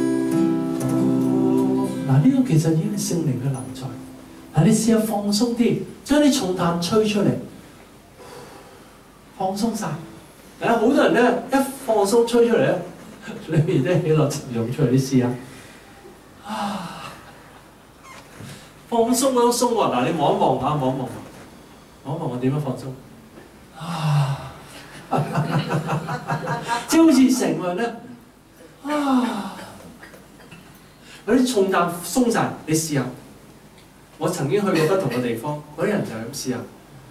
嗱，呢個其實已經係聖靈嘅臨在。嗱，你試下放鬆啲，將啲重擔吹出嚟，放鬆晒。好多人咧一放鬆吹出嚟咧，裏面啲喜樂就湧出嚟。你試下，放鬆都鬆喎。嗱，你望一望下，望一望我點樣放鬆？即係好似成個人咧，有啲重擔鬆晒。你試下，我曾經去過不同嘅地方，嗰啲人就係咁試下。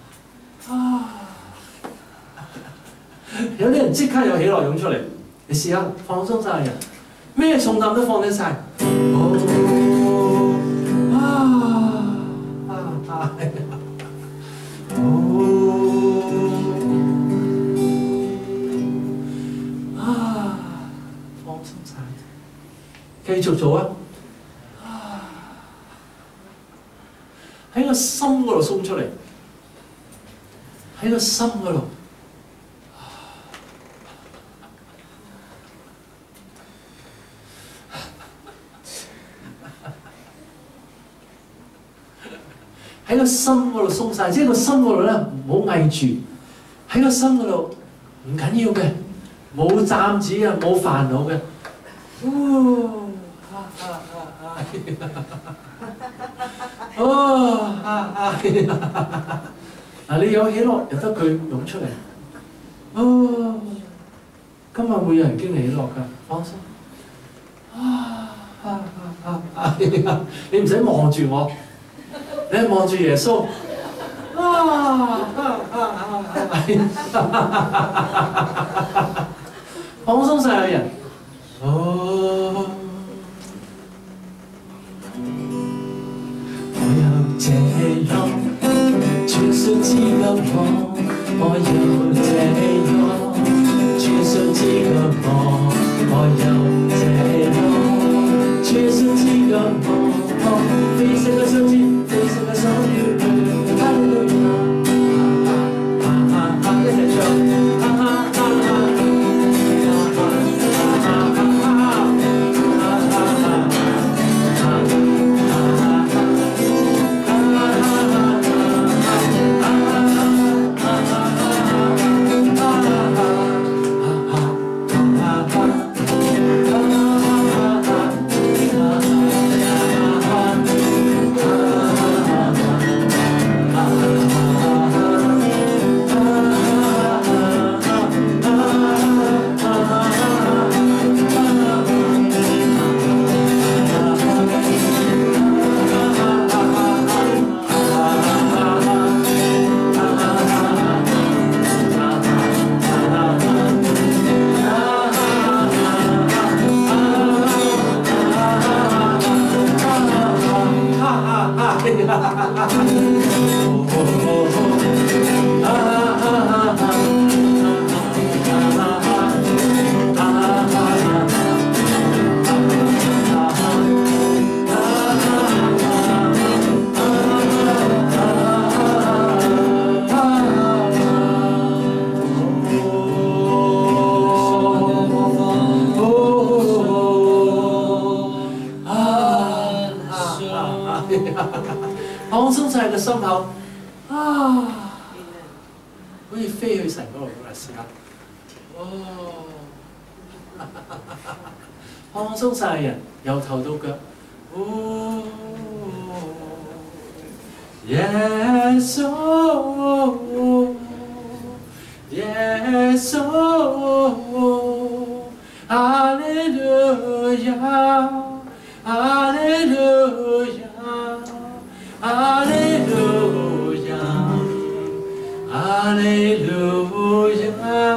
有啲人即刻有喜樂湧出嚟，你試下放鬆晒人，咩重擔都放低晒。 續做啊！喺個心嗰度鬆出嚟，喺個心嗰度。喺個心嗰度鬆晒，即係個心嗰度咧唔好翳住，喺個心嗰度唔緊要嘅，冇擔子嘅，冇煩惱嘅。嗱，你有喜樂，由得佢湧出嚟。今日會有人經歷喜樂㗎，放心。你唔使望住我。你望住耶穌，放鬆晒個人。我有這樣，全數只有我有這樣，全數只有我有這樣，全數只有我，飛升嘅數字。放鬆晒個心口，好似飛去神嗰度嘅時間。放鬆晒人，由頭到腳。耶穌，耶穌，哈利路亞，哈利路亞。哈利路亞，哈利路亞，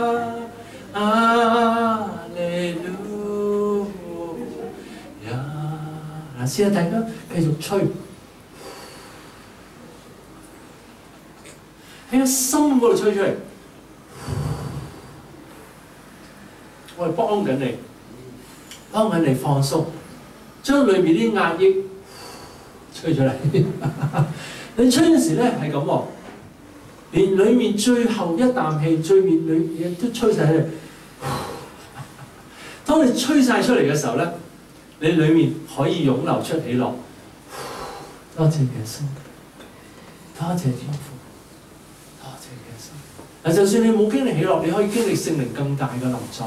哈利路亞。嗱，試下大家繼續吹，喺個心嗰度吹出嚟。我係幫緊你，幫緊你放鬆，將裏面啲壓抑吹出嚟。你吹嗰時咧係咁喎，連裏面最後一啖氣、最面裏嘢都吹晒出嚟。當你吹晒出嚟嘅時候咧，你裏面可以湧流出喜樂。多謝耶穌，多謝天父，多謝耶穌。嗱，就算你冇經歷喜樂，你可以經歷聖靈更大嘅臨在。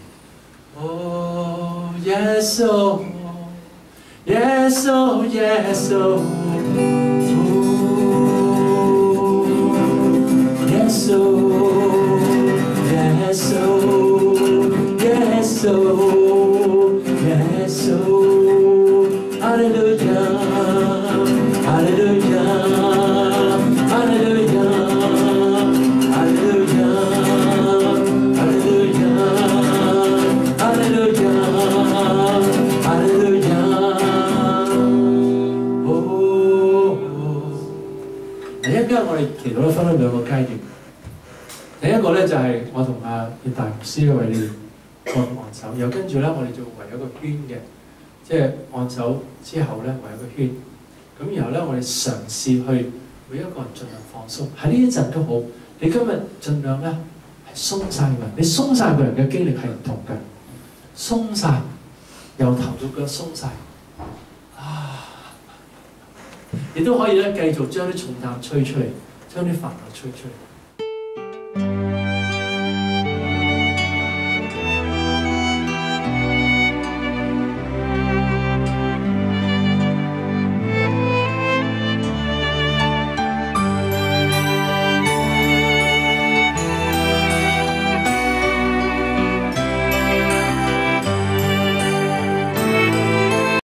哦，耶穌。耶穌，耶穌，耶穌，耶穌，耶穌，耶穌，哈利路亞，哈利路亞，哈利路亞，哈利路亞，哈利路亞，哈利路亞，哈利路亞。今日我哋祈禱咧分咗兩個階段，第一個咧就係我同葉大牧師為你按手，然後跟住咧我哋就圍咗個圈嘅， 即係按手之後咧圍個圈，咁然後咧我哋嘗試去每一個人盡量放鬆。喺呢一陣都好，你今日盡量咧係鬆晒個人，你鬆晒個人嘅經歷係唔同嘅，鬆晒由頭到腳鬆晒。亦都可以咧繼續將啲重擔吹出嚟，將啲煩惱吹出嚟。